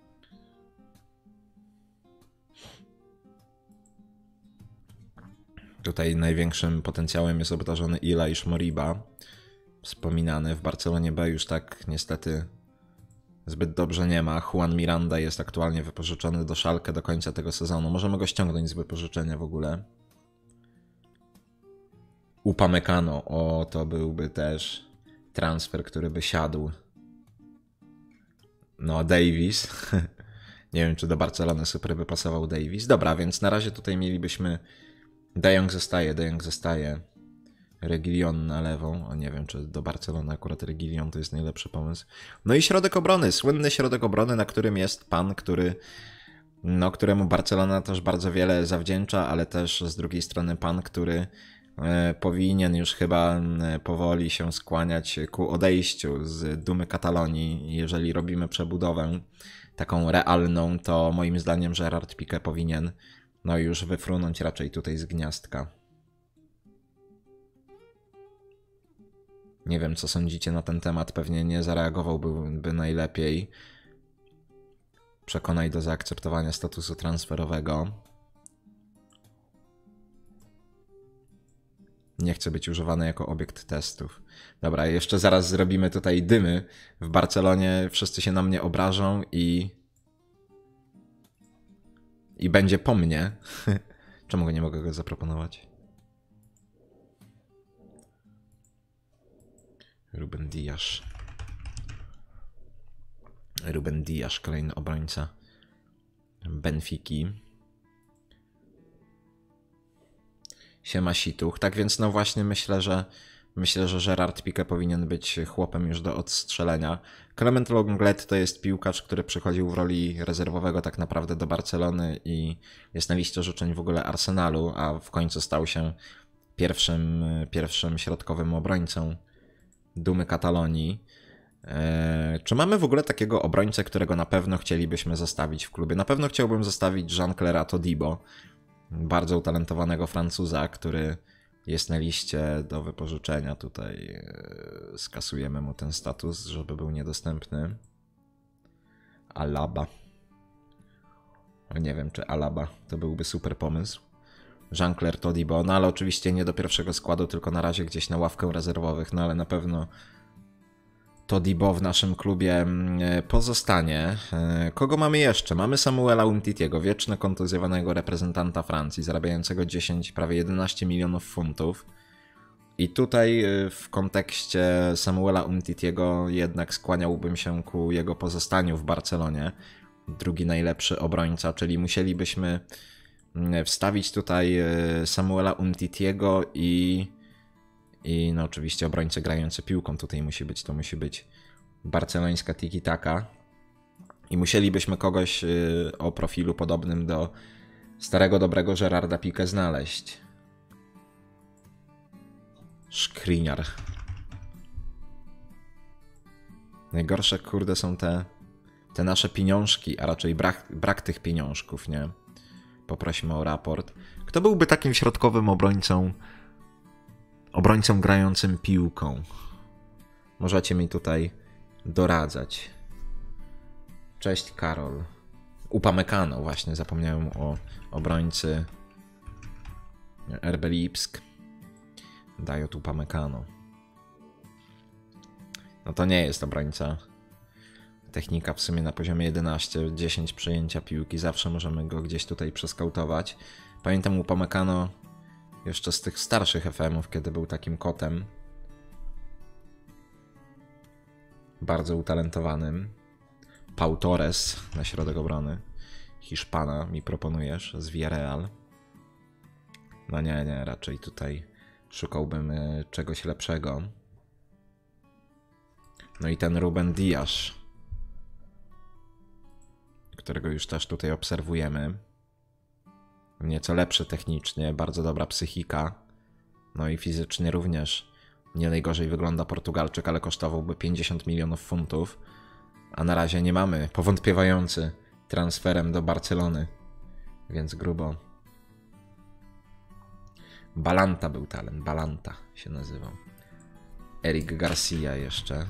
Speaker 1: Tutaj największym potencjałem jest obdarzony Ilaish Moriba. Wspominany w Barcelonie B już tak niestety zbyt dobrze nie ma. Juan Miranda jest aktualnie wypożyczony do Schalke do końca tego sezonu. Możemy go ściągnąć z wypożyczenia w ogóle. Upamecano, o to byłby też transfer, który by siadł. No, Davis. Nie wiem, czy do Barcelony super by pasował Davis. Dobra, więc na razie tutaj mielibyśmy... De Jong zostaje. Reguilón na lewą. O, nie wiem, czy do Barcelony akurat Reguilón to jest najlepszy pomysł. No i środek obrony. Słynny środek obrony, na którym jest pan, któremu Barcelona też bardzo wiele zawdzięcza, ale też z drugiej strony pan, który powinien już chyba powoli się skłaniać ku odejściu z dumy Katalonii. Jeżeli robimy przebudowę taką realną, to moim zdaniem Gerard Piqué powinien już wyfrunąć raczej tutaj z gniazdka. Nie wiem, co sądzicie na ten temat, pewnie nie zareagowałby najlepiej. Przekonaj do zaakceptowania statusu transferowego. Nie chce być używany jako obiekt testów. Dobra, jeszcze zaraz zrobimy tutaj dymy. W Barcelonie wszyscy się na mnie obrażą i będzie po mnie. Czemu nie mogę go zaproponować? Ruben Dias, kolejny obrońca Benfiki. Siema Situch. Tak więc no właśnie myślę, że Gerard Piqué powinien być chłopem już do odstrzelenia. Clement Lenglet to jest piłkarz, który przychodził w roli rezerwowego tak naprawdę do Barcelony i jest na liście życzeń w ogóle Arsenalu, a w końcu stał się pierwszym środkowym obrońcą dumy Katalonii. Czy mamy w ogóle takiego obrońcę, którego na pewno chcielibyśmy zostawić w klubie? Na pewno chciałbym zostawić Jean-Claira Todibo, bardzo utalentowanego Francuza, który jest na liście do wypożyczenia. Tutaj skasujemy mu ten status, żeby był niedostępny. Alaba. Nie wiem, czy Alaba to byłby super pomysł. Jean-Clair Todibo, no ale oczywiście nie do pierwszego składu, tylko na razie gdzieś na ławkę rezerwowych, no ale na pewno Todibo w naszym klubie pozostanie. Kogo mamy jeszcze? Mamy Samuela Umtitiego, wieczne kontuzjowanego reprezentanta Francji, zarabiającego 10, prawie 11 milionów funtów. I tutaj w kontekście Samuela Umtitiego jednak skłaniałbym się ku jego pozostaniu w Barcelonie. Drugi najlepszy obrońca, czyli musielibyśmy wstawić tutaj Samuela Umtitiego i no oczywiście obrońcę grający piłką tutaj to musi być barcelońska tiki-taka. I musielibyśmy kogoś o profilu podobnym do starego, dobrego Gerarda Piqué znaleźć. Skriniar. Najgorsze, kurde, są te nasze pieniążki, a raczej brak tych pieniążków, nie? Poprosimy o raport. Kto byłby takim środkowym obrońcą grającym piłką? Możecie mi tutaj doradzać. Cześć Karol. Upamecano, właśnie zapomniałem o obrońcy RB Lipsk. Dajot Upamecano. No to nie jest obrońca. Technika w sumie na poziomie 11, 10 przejęcia piłki. Zawsze możemy go gdzieś tutaj przeskautować. Pamiętam Upamecano jeszcze z tych starszych FM-ów, kiedy był takim kotem. Bardzo utalentowanym. Pau Torres na środek obrony. Hiszpana mi proponujesz z Villarreal. No nie, raczej tutaj szukałbym czegoś lepszego. No i ten Ruben Dias, którego już też tutaj obserwujemy. Nieco lepszy technicznie, bardzo dobra psychika. No i fizycznie również nie najgorzej wygląda Portugalczyk, ale kosztowałby 50 milionów funtów. A na razie nie mamy, powątpiewający transferem do Barcelony. Więc grubo. Balanta był talent, Balanta się nazywał. Eric Garcia jeszcze.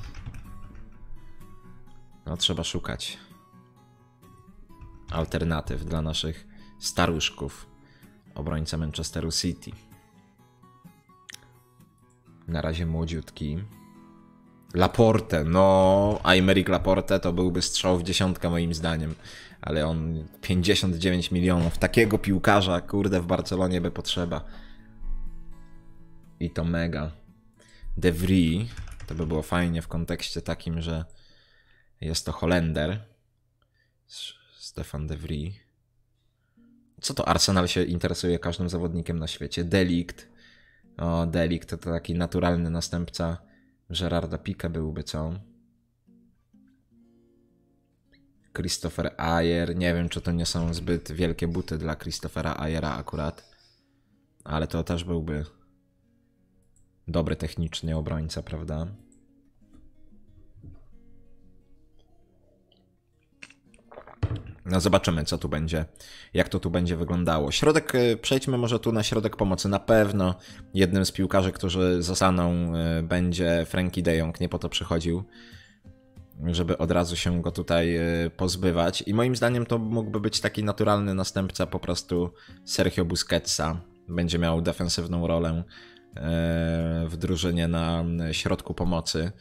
Speaker 1: No trzeba szukać alternatyw dla naszych staruszków. Obrońca Manchesteru City. Na razie młodziutki. Laporte, no Aymeric Laporte to byłby strzał w dziesiątkę moim zdaniem. Ale on 59 milionów. Takiego piłkarza, kurde, w Barcelonie by potrzeba. I to mega. De Vries, To by było fajnie w kontekście takim, że jest to Holender. Stefan de Vries. Co to Arsenal się interesuje każdym zawodnikiem na świecie? De Ligt. O, De Ligt to taki naturalny następca Gerarda Piqué byłby, co? Christopher Ayer. Nie wiem, czy to nie są zbyt wielkie buty dla Christophera Ayera akurat. Ale to też byłby dobry technicznie obrońca, prawda? No zobaczymy, co tu będzie, jak to tu będzie wyglądało. Środek, przejdźmy może tu na środek pomocy. Na pewno jednym z piłkarzy, którzy zostaną, będzie Frenkie de Jong. Nie po to przychodził, żeby od razu się go tutaj pozbywać. I moim zdaniem to mógłby być taki naturalny następca po prostu Sergio Busquetsa. Będzie miał defensywną rolę w drużynie na środku pomocy.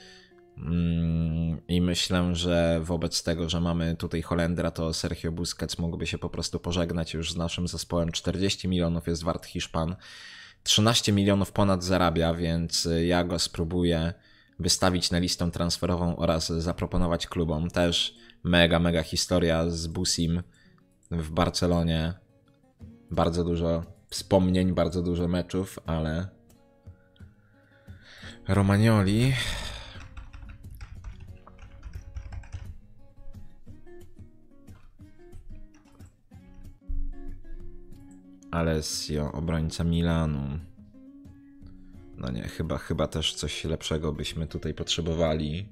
Speaker 1: I myślę, że wobec tego, że mamy tutaj Holendra, to Sergio Busquets mógłby się po prostu pożegnać już z naszym zespołem. 40 milionów jest wart Hiszpan. 13 milionów ponad zarabia, więc ja go spróbuję wystawić na listę transferową oraz zaproponować klubom. Też mega historia z Busim w Barcelonie. Bardzo dużo wspomnień, bardzo dużo meczów, ale Romagnoli... Alessio, obrońca Milanu. No nie, chyba też coś lepszego byśmy tutaj potrzebowali.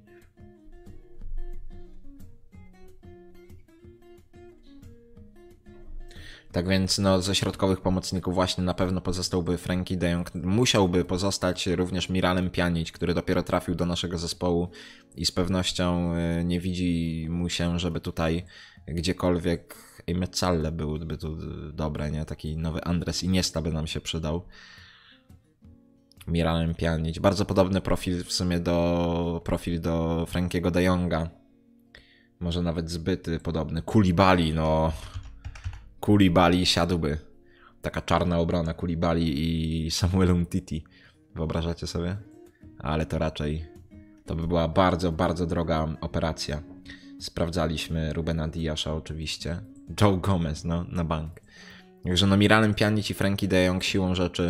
Speaker 1: Tak więc no, ze środkowych pomocników właśnie na pewno pozostałby Frenkie de Jong. Musiałby pozostać również Miralem Pjanić, który dopiero trafił do naszego zespołu i z pewnością nie widzi mu się, żeby tutaj gdziekolwiek Mecalle byłby tu dobre, nie? Taki nowy Andres Iniesta by nam się przydał. Miralem Pjanić. Bardzo podobny profil w sumie do Frenkiego de Jonga. Może nawet zbyt podobny. Koulibaly, no... Koulibaly siadłby. Taka czarna obrona Koulibaly i Samuel Umtiti. Wyobrażacie sobie? Ale to raczej... To by była bardzo droga operacja. Sprawdzaliśmy Rubena Diasza oczywiście. Joe Gomez, no, na bank. Także no Miralem Pjanić i Frenkie de Jong siłą rzeczy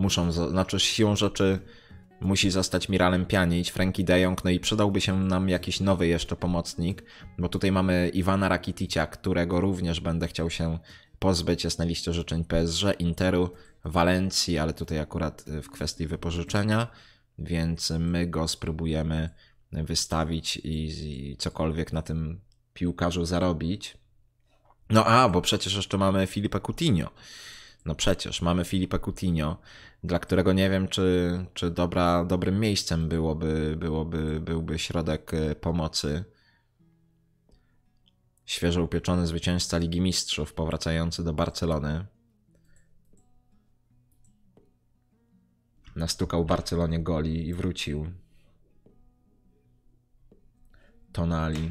Speaker 1: musi zostać Miralem Pjanić, Frenkie de Jong, no i przydałby się nam jakiś nowy jeszcze pomocnik, bo tutaj mamy Ivana Rakiticia, którego również będę chciał się pozbyć, jest na liście życzeń PSG, Interu, Walencji, ale tutaj akurat w kwestii wypożyczenia, więc my go spróbujemy wystawić i cokolwiek na tym piłkarzu zarobić. No bo przecież jeszcze mamy Filipe Coutinho. No przecież mamy Filipe Coutinho, dla którego nie wiem, czy dobrym miejscem byłby środek pomocy. Świeżo upieczony zwycięzca Ligi Mistrzów, powracający do Barcelony. Nastukał Barcelonie goli i wrócił. Tonali.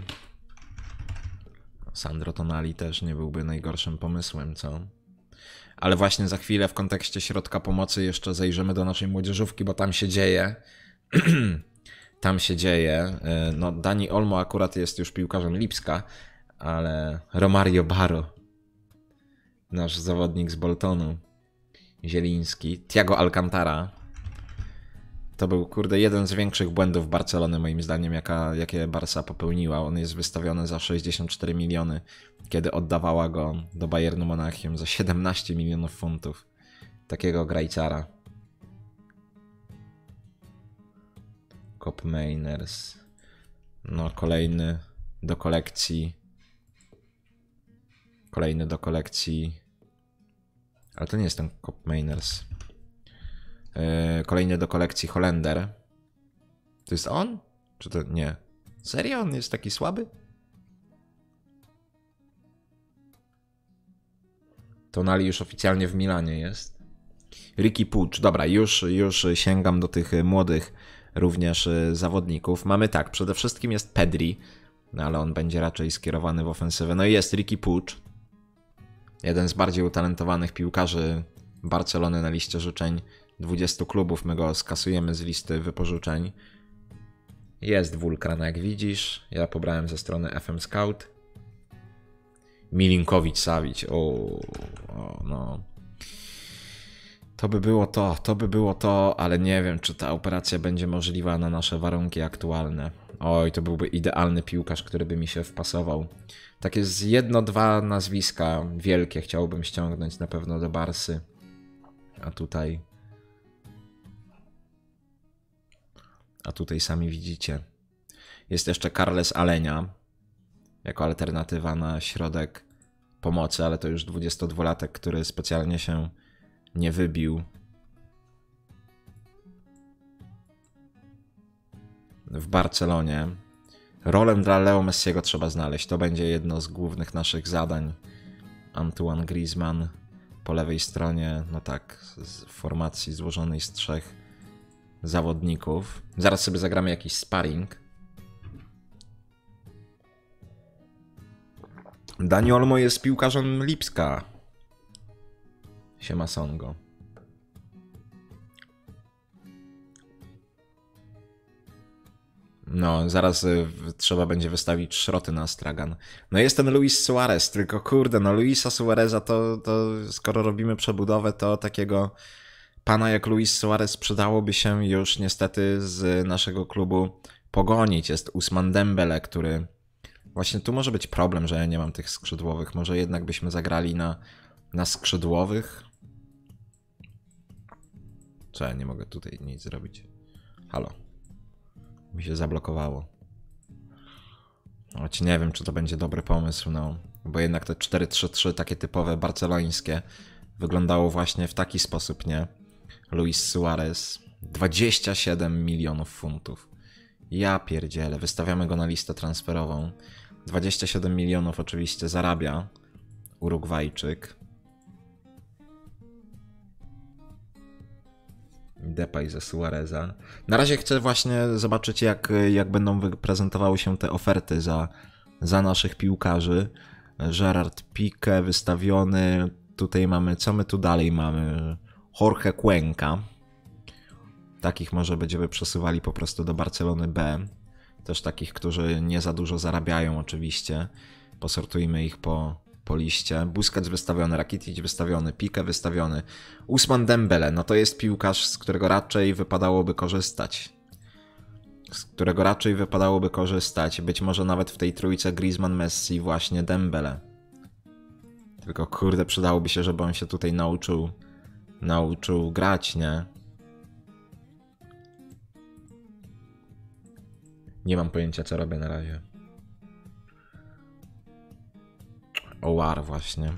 Speaker 1: Sandro Tonali też nie byłby najgorszym pomysłem, co? Ale właśnie za chwilę w kontekście środka pomocy jeszcze zajrzymy do naszej młodzieżówki, bo tam się dzieje. Tam się dzieje. No, Dani Olmo akurat jest już piłkarzem Lipska, ale Romario Barro, nasz zawodnik z Boltonu, Zieliński, Thiago Alcantara. To był, kurde, jeden z większych błędów Barcelony, moim zdaniem, jakie Barca popełniła. On jest wystawiony za 64 miliony, kiedy oddawała go do Bayernu Monachium za 17 milionów funtów. Takiego grajcara. Cop Mainers. No, kolejny do kolekcji. Kolejny do kolekcji. Ale to nie jest ten Cop Mainers. Kolejny do kolekcji Holender. To jest on? Czy to nie? Serio? On jest taki słaby? Tonali już oficjalnie w Milanie jest. Riqui Puig. Dobra, już sięgam do tych młodych również zawodników. Mamy tak, przede wszystkim jest Pedri, no ale on będzie raczej skierowany w ofensywę. No i jest Riqui Puig. Jeden z bardziej utalentowanych piłkarzy Barcelony na liście życzeń 20 klubów. My go skasujemy z listy wypożyczeń. Jest Wulkan, jak widzisz. Ja pobrałem ze strony FM Scout. Milinkowicz-Savic. O, no. To by było to, ale nie wiem, czy ta operacja będzie możliwa na nasze warunki aktualne. Oj, to byłby idealny piłkarz, który by mi się wpasował. Takie z jedno, dwa nazwiska wielkie chciałbym ściągnąć na pewno do Barsy. A tutaj sami widzicie. Jest jeszcze Carles Alenia jako alternatywa na środek pomocy, ale to już 22-latek, który specjalnie się nie wybił w Barcelonie. Rolę dla Leo Messiego trzeba znaleźć. To będzie jedno z głównych naszych zadań. Antoine Griezmann po lewej stronie, no tak, z formacji złożonej z 3 zawodników. Zaraz sobie zagramy jakiś sparring. Dani Olmo jest piłkarzem Lipska. Siema Songo. No, zaraz trzeba będzie wystawić szroty na stragan. No jest ten Luis Suarez, tylko kurde, no Luisa Suareza to skoro robimy przebudowę, to takiego pana jak Luis Suarez przydałoby się już niestety z naszego klubu pogonić. Jest Ousmane Dembele, który... Właśnie tu może być problem, że ja nie mam tych skrzydłowych. Może jednak byśmy zagrali na skrzydłowych? Co, ja nie mogę tutaj nic zrobić. Halo. Mi się zablokowało. Choć nie wiem, czy to będzie dobry pomysł, no. Bo jednak te 4-3-3, takie typowe barcelońskie, wyglądało właśnie w taki sposób, nie? Luis Suarez. 27 milionów funtów. Ja pierdzielę. Wystawiamy go na listę transferową. 27 milionów oczywiście zarabia Urugwajczyk. Depay ze Suareza. Na razie chcę właśnie zobaczyć, jak będą prezentowały się te oferty za naszych piłkarzy. Gerard Piqué wystawiony. Tutaj mamy, co my tu dalej mamy? Jorge Cuenca. Takich może będziemy przesuwali po prostu do Barcelony B. Też takich, którzy nie za dużo zarabiają oczywiście. Posortujmy ich po liście. Busquets wystawiony, Rakitic wystawiony, Piqué wystawiony. Ousmane Dembele, no to jest piłkarz, z którego raczej wypadałoby korzystać. Być może nawet w tej trójce Griezmann, Messi, właśnie Dembele. Tylko kurde, przydałoby się, żeby on się tutaj nauczył grać, nie? Nie mam pojęcia, co robię na razie. Owar właśnie.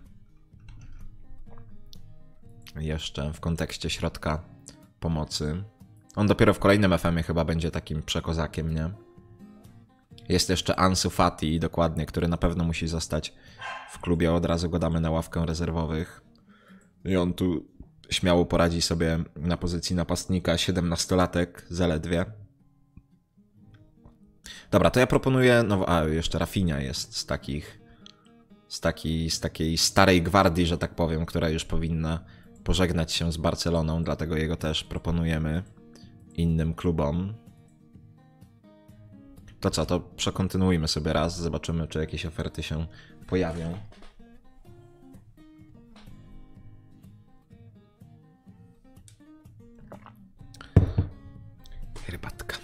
Speaker 1: Jeszcze w kontekście środka pomocy. On dopiero w kolejnym FM-ie chyba będzie takim przekozakiem, nie? Jest jeszcze Ansu Fati, dokładnie, który na pewno musi zostać w klubie. Od razu go damy na ławkę rezerwowych. I on tu śmiało poradzi sobie na pozycji napastnika. 17-latek zaledwie. Dobra, to ja proponuję... No, a jeszcze Rafinha jest z takiej starej gwardii, że tak powiem, która już powinna pożegnać się z Barceloną, dlatego jego też proponujemy innym klubom. To co, to przekontynuujmy sobie raz, zobaczymy, czy jakieś oferty się pojawią. Herbatka.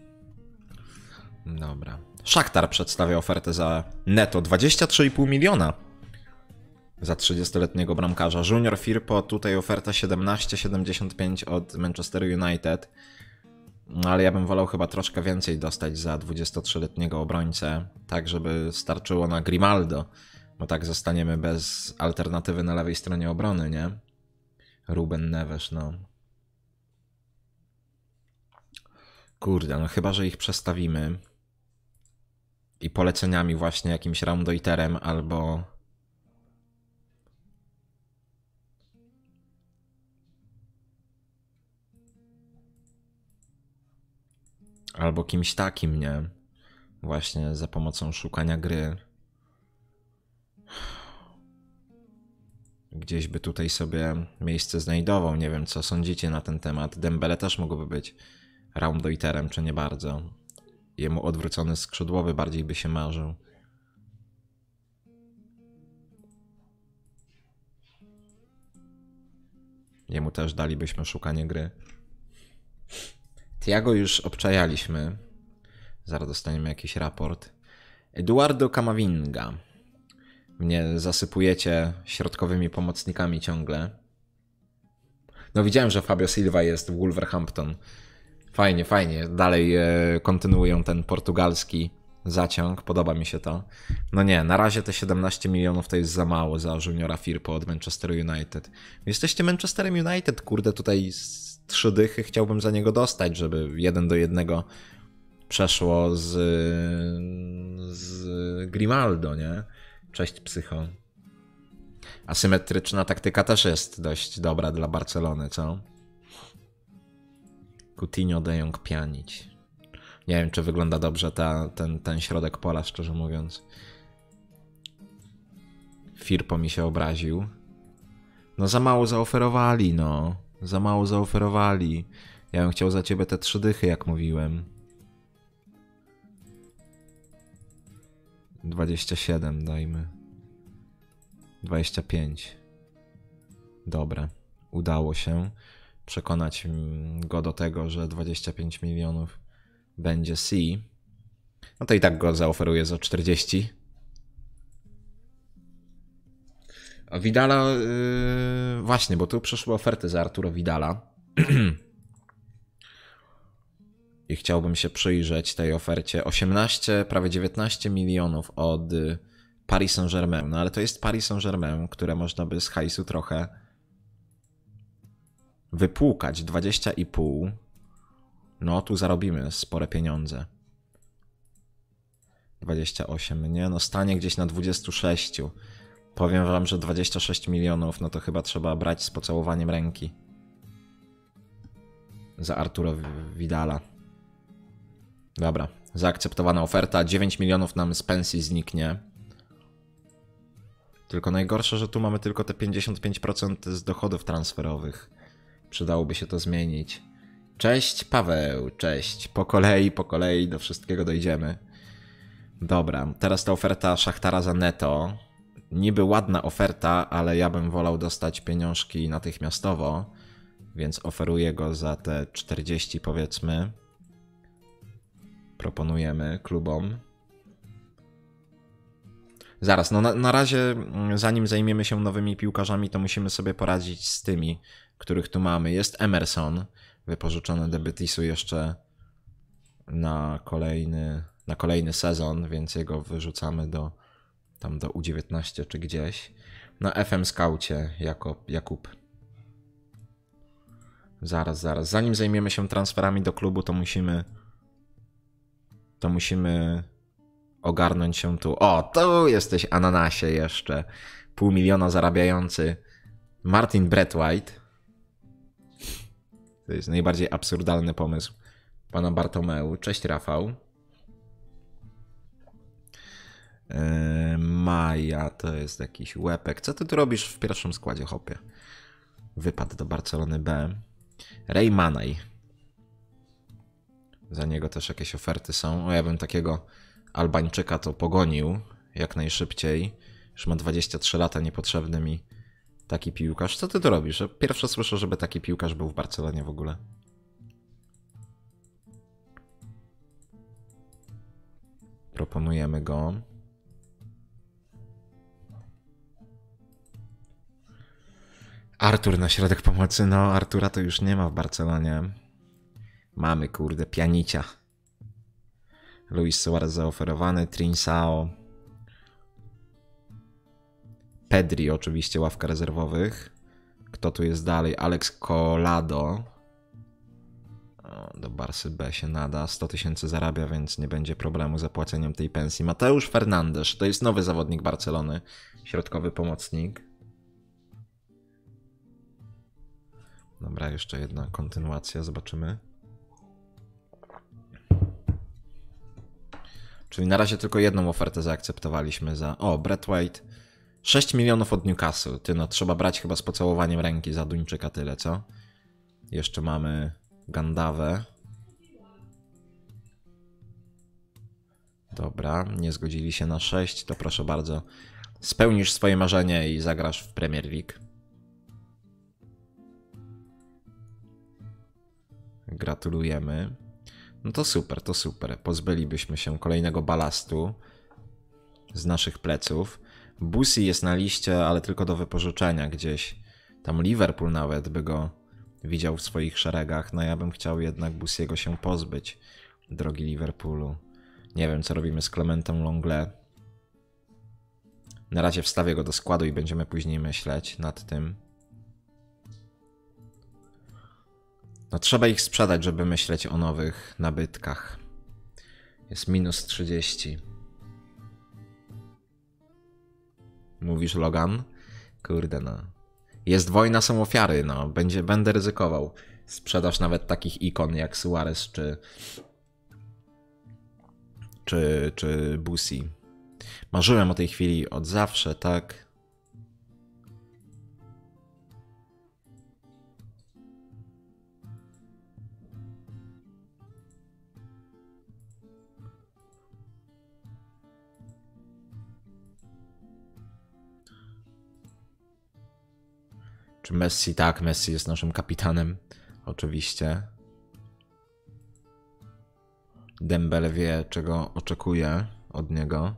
Speaker 1: Dobra. Szachtar przedstawia ofertę za netto 23,5 miliona za 30-letniego bramkarza. Junior Firpo, tutaj oferta 17,75 od Manchester United. Ale ja bym wolał chyba troszkę więcej dostać za 23-letniego obrońcę, tak żeby starczyło na Grimaldo, bo tak zostaniemy bez alternatywy na lewej stronie obrony, nie? Ruben Neves, no. Kurde, no chyba, że ich przestawimy i poleceniami właśnie jakimś Raumdeuterem albo kimś takim, nie? Właśnie za pomocą szukania gry. Gdzieś by tutaj sobie miejsce znajdował. Nie wiem, co sądzicie na ten temat. Dembele też mógłby być Raumdeuterem, czy nie bardzo. Jemu odwrócony skrzydłowy bardziej by się marzył. Jemu też dalibyśmy szukanie gry. Thiago już obczajaliśmy. Zaraz dostaniemy jakiś raport. Eduardo Camavinga. Mnie zasypujecie środkowymi pomocnikami ciągle. No widziałem, że Fabio Silva jest w Wolverhampton. Fajnie, fajnie. Dalej kontynuują ten portugalski zaciąg. Podoba mi się to. No nie, na razie te 17 milionów to jest za mało za Juniora Firpo od Manchester United. Jesteście Manchesterem United, kurde, tutaj z 3 dychy chciałbym za niego dostać, żeby 1:1 przeszło z Grimaldo, nie? Cześć psycho. Asymetryczna taktyka też jest dość dobra dla Barcelony, co? Coutinho, De Jong, Pjanic. Nie wiem, czy wygląda dobrze ten środek pola, szczerze mówiąc. Firpo mi się obraził. No za mało zaoferowali, no. Za mało zaoferowali. Ja bym chciał za ciebie te 3 dychy, jak mówiłem. 27 dajmy. 25. Dobra. Udało się przekonać go do tego, że 25 milionów będzie C. No to i tak go zaoferuję za 40. A Vidala... właśnie, bo tu przyszły oferty za Arturo Vidala. I chciałbym się przyjrzeć tej ofercie. 18, prawie 19 milionów od Paris Saint-Germain. No ale to jest Paris Saint-Germain, które można by z hajsu trochę wypłukać. 20,5. No tu zarobimy spore pieniądze. 28, nie? No stanie gdzieś na 26. Powiem wam, że 26 milionów, no to chyba trzeba brać z pocałowaniem ręki. Za Arturo Vidala. Dobra, zaakceptowana oferta. 9 milionów nam z pensji zniknie. Tylko najgorsze, że tu mamy tylko te 55% z dochodów transferowych. Przydałoby się to zmienić. Cześć Paweł, cześć. Po kolei do wszystkiego dojdziemy. Dobra, teraz ta oferta Szachtara za netto. Niby ładna oferta, ale ja bym wolał dostać pieniążki natychmiastowo. Więc oferuję go za te 40 powiedzmy. Proponujemy klubom. Zaraz, no na razie zanim zajmiemy się nowymi piłkarzami, to musimy sobie poradzić z tymi, których tu mamy. Jest Emerson, wypożyczony do Betisu jeszcze na kolejny sezon, więc jego wyrzucamy do U19 czy gdzieś. Na FM Scoucie Jakub. Zaraz. Zanim zajmiemy się transferami do klubu, to musimy ogarnąć się tu. O, tu jesteś ananasie jeszcze. 500 000 zarabiający Martin Braithwaite. To jest najbardziej absurdalny pomysł pana Bartomeu. Cześć Rafał. Maja to jest jakiś łepek. Co ty tu robisz w pierwszym składzie, hopie? Wypad do Barcelony B. Ray Manay. Za niego też jakieś oferty są. O, ja bym takiego Albańczyka to pogonił jak najszybciej. Już ma 23 lata, niepotrzebny mi taki piłkarz. Co ty tu robisz? Pierwsze słyszę, żeby taki piłkarz był w Barcelonie w ogóle. Proponujemy go. Artur na środek pomocy. No, Artura to już nie ma w Barcelonie. Mamy, kurde, Pjanicia. Luis Suarez zaoferowany, Trincao. Pedri oczywiście, ławka rezerwowych. Kto tu jest dalej? Alex Collado. Do Barsy B się nada. 100 000 zarabia, więc nie będzie problemu z zapłaceniem tej pensji. Mateusz Fernandes, to jest nowy zawodnik Barcelony. Środkowy pomocnik. Dobra, jeszcze jedna kontynuacja, zobaczymy. Czyli na razie tylko jedną ofertę zaakceptowaliśmy za... O, Braithwaite. 6 milionów od Newcastle. Ty, no trzeba brać chyba z pocałowaniem ręki za Duńczyka tyle, co? Jeszcze mamy Gandawę. Dobra, nie zgodzili się na 6, to proszę bardzo. Spełnisz swoje marzenie i zagrasz w Premier League. Gratulujemy. No to super, to super. Pozbylibyśmy się kolejnego balastu z naszych pleców. Busi jest na liście, ale tylko do wypożyczenia gdzieś. Tam Liverpool nawet by go widział w swoich szeregach. No ja bym chciał jednak Busiego się pozbyć, drogi Liverpoolu. Nie wiem, co robimy z Clementem Longley. Na razie wstawię go do składu i będziemy później myśleć nad tym. No trzeba ich sprzedać, żeby myśleć o nowych nabytkach. Jest minus 30. Mówisz, Logan? Kurde no. Jest wojna, są ofiary, no. Będę ryzykował. Sprzedaż nawet takich ikon jak Suarez czy Busi. Marzyłem o tej chwili od zawsze, tak? Czy Messi? Tak, Messi jest naszym kapitanem. Oczywiście. Dembele wie, czego oczekuje od niego.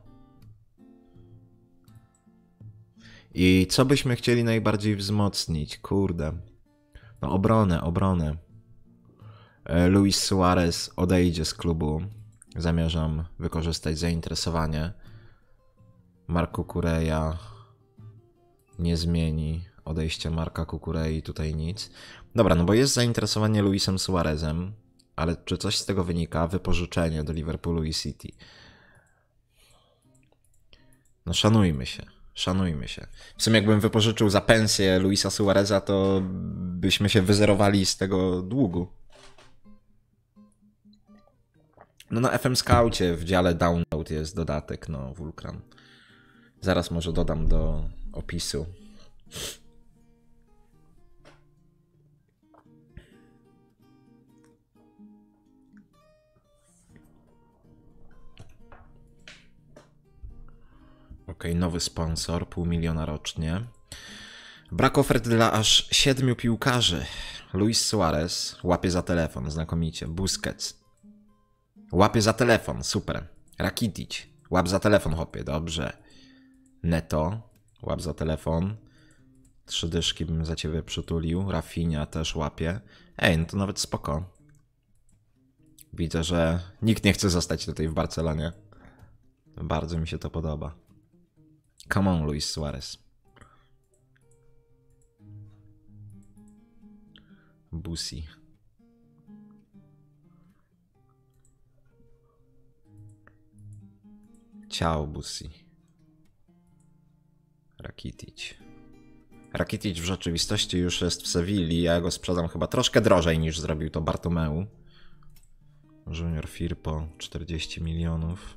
Speaker 1: I co byśmy chcieli najbardziej wzmocnić? Kurde. No obronę. Luis Suarez odejdzie z klubu. Zamierzam wykorzystać zainteresowanie. Marco Cucurella nie zmieni odejście Marka Cucurelli, tutaj nic. Dobra, no bo jest zainteresowanie Luisem Suarezem, ale czy coś z tego wynika? Wypożyczenie do Liverpoolu i City. No szanujmy się. W sumie jakbym wypożyczył za pensję Luisa Suareza, to byśmy się wyzerowali z tego długu. No na FM Scoucie w dziale Download jest dodatek, no Vulcan. Zaraz może dodam do opisu. Okej, nowy sponsor, 500 000 rocznie. Brak ofert dla aż 7 piłkarzy. Luis Suarez łapie za telefon, znakomicie. Busquets łapie za telefon, super. Rakitic, łap za telefon, hopie, dobrze. Neto, łap za telefon. 3 dyszki bym za ciebie przytulił. Rafinha też łapie. Ej, no to nawet spoko. Widzę, że nikt nie chce zostać tutaj w Barcelonie. Bardzo mi się to podoba. Come on, Luis Suarez. Busi. Ciao, Busi. Rakitic. Rakitic w rzeczywistości już jest w Sewilli. Ja go sprzedam chyba troszkę drożej niż zrobił to Bartomeu. Junior Firpo 40 milionów.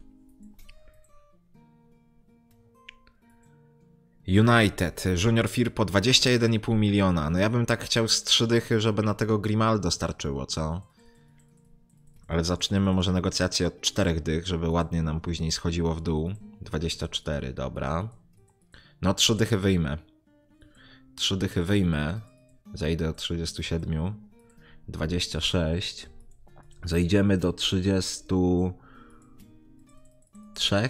Speaker 1: United, Junior Firpo 21,5 miliona. No ja bym tak chciał z 3 dychy, żeby na tego Grimaldo starczyło, co? Ale zaczniemy może negocjacje od 4 dych, żeby ładnie nam później schodziło w dół. 24, dobra. No 3 dychy wyjmę. 3 dychy wyjmę. Zejdę od 37. 26. Zejdziemy do 33.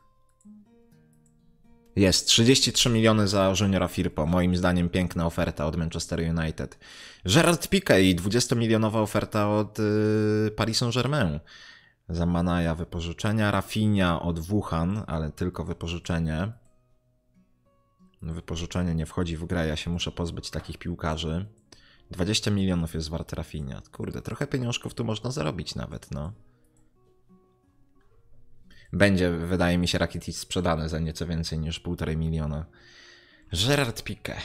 Speaker 1: Jest 33 miliony za Juniora Firpo. Moim zdaniem piękna oferta od Manchester United. Gerard Piqué i 20-milionowa oferta od Paris Saint-Germain. Za Manaja wypożyczenia. Rafinha od Wuhan, ale tylko wypożyczenie. Wypożyczenie nie wchodzi w grę, ja się muszę pozbyć takich piłkarzy. 20 milionów jest wart Rafinha. Kurde, trochę pieniążków tu można zarobić nawet, no. Będzie, wydaje mi się, Rakitic sprzedany za nieco więcej niż 1,5 miliona. Gerard Piqué.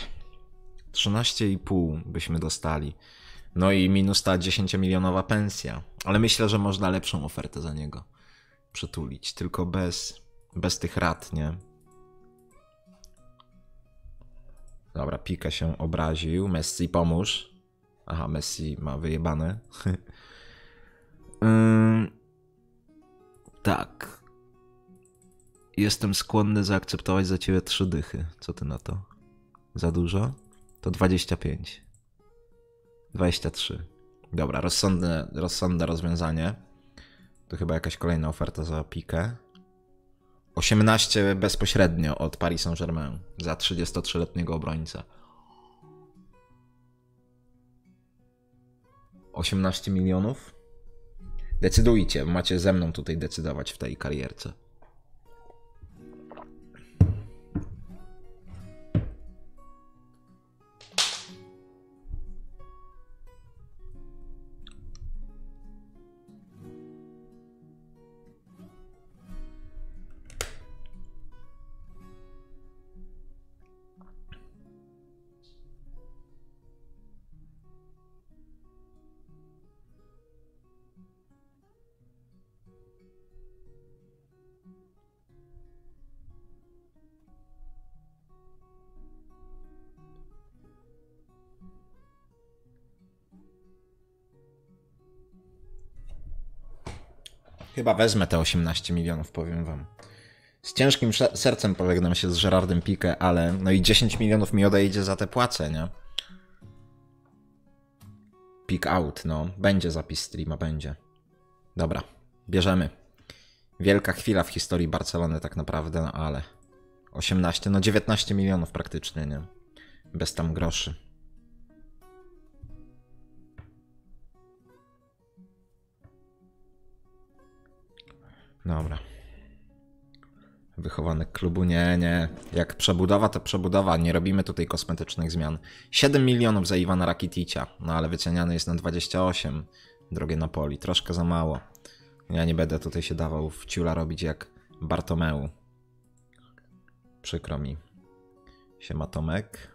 Speaker 1: 13,5 byśmy dostali. No i minus ta 10-milionowa pensja. Ale myślę, że można lepszą ofertę za niego przytulić. Tylko bez tych rat, nie? Dobra, Piqué się obraził. Messi, pomóż. Aha, Messi ma wyjebane. Tak. Jestem skłonny zaakceptować za ciebie 3 dychy. Co ty na to? Za dużo? To 25. 23. Dobra, rozsądne rozwiązanie. To chyba jakaś kolejna oferta za pikę. 18 bezpośrednio od Paris Saint-Germain za 33-letniego obrońcę. 18 milionów? Decydujcie, macie ze mną tutaj decydować w tej karierce. Chyba wezmę te 18 milionów, powiem wam. Z ciężkim sercem pożegnam się z Gerardem Piqué, ale no i 10 milionów mi odejdzie za te płace, nie? Pick out, no. Będzie zapis streama, będzie. Dobra, bierzemy. Wielka chwila w historii Barcelony tak naprawdę, no ale 18, no 19 milionów praktycznie, nie? Bez tam groszy. Dobra. Wychowanek klubu, nie. Jak przebudowa, to przebudowa. Nie robimy tutaj kosmetycznych zmian. 7 milionów za Iwana Rakiticia. No ale wyceniany jest na 28. Drogie Napoli. Troszkę za mało. Ja nie będę tutaj się dawał w ciula robić jak Bartomeu. Przykro mi. Siema Tomek.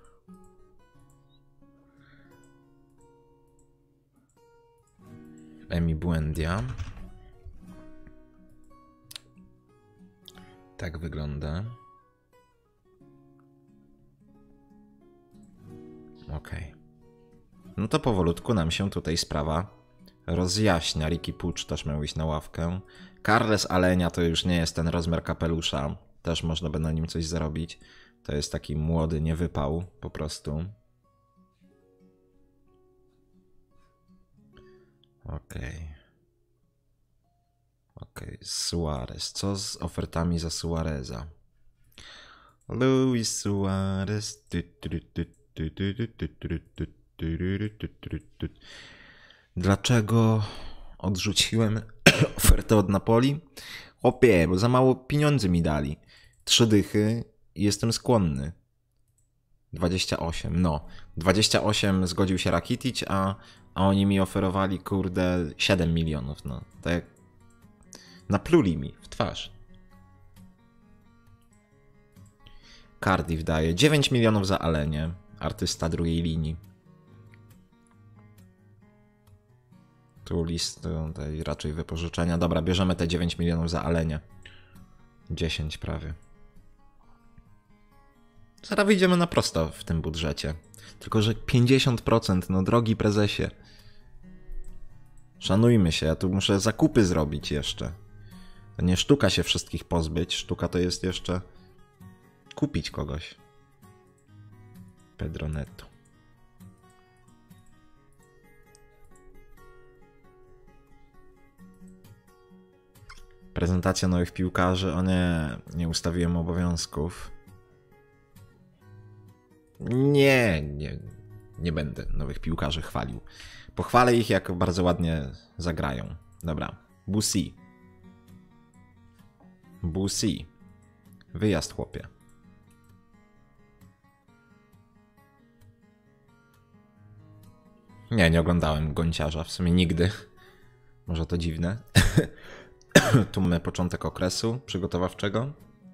Speaker 1: Emi Buendia. Tak wygląda. Okej. No to powolutku nam się tutaj sprawa rozjaśnia. Ricky Pucz też miał iść na ławkę. Carles Alenia to już nie jest ten rozmiar kapelusza. Też można by na nim coś zarobić. To jest taki młody niewypał po prostu. Okej. Suarez. Co z ofertami za Suareza? Luis Suarez. Dlaczego odrzuciłem ofertę od Napoli? Opie, bo za mało pieniędzy mi dali. 3 dychy i jestem skłonny. 28, no. 28 zgodził się Rakitic, a oni mi oferowali, kurde, 7 milionów, no. Tak jak napluli mi w twarz. Cardiff daje 9 milionów za Alenię, artysta drugiej linii. Tu list tutaj raczej wypożyczenia. Dobra, bierzemy te 9 milionów za Alenię. 10 prawie. Zaraz wyjdziemy na prosto w tym budżecie. Tylko że 50%, no drogi prezesie. Szanujmy się, ja tu muszę zakupy zrobić jeszcze. To nie sztuka się wszystkich pozbyć, sztuka to jest jeszcze kupić kogoś. Pedro Neto. Prezentacja nowych piłkarzy. O nie ustawiłem obowiązków. Nie będę nowych piłkarzy chwalił. Pochwalę ich, jak bardzo ładnie zagrają. Dobra. Busi. Wyjazd, chłopie. Nie oglądałem Gonciarza w sumie nigdy. Może to dziwne. Tu mamy początek okresu przygotowawczego.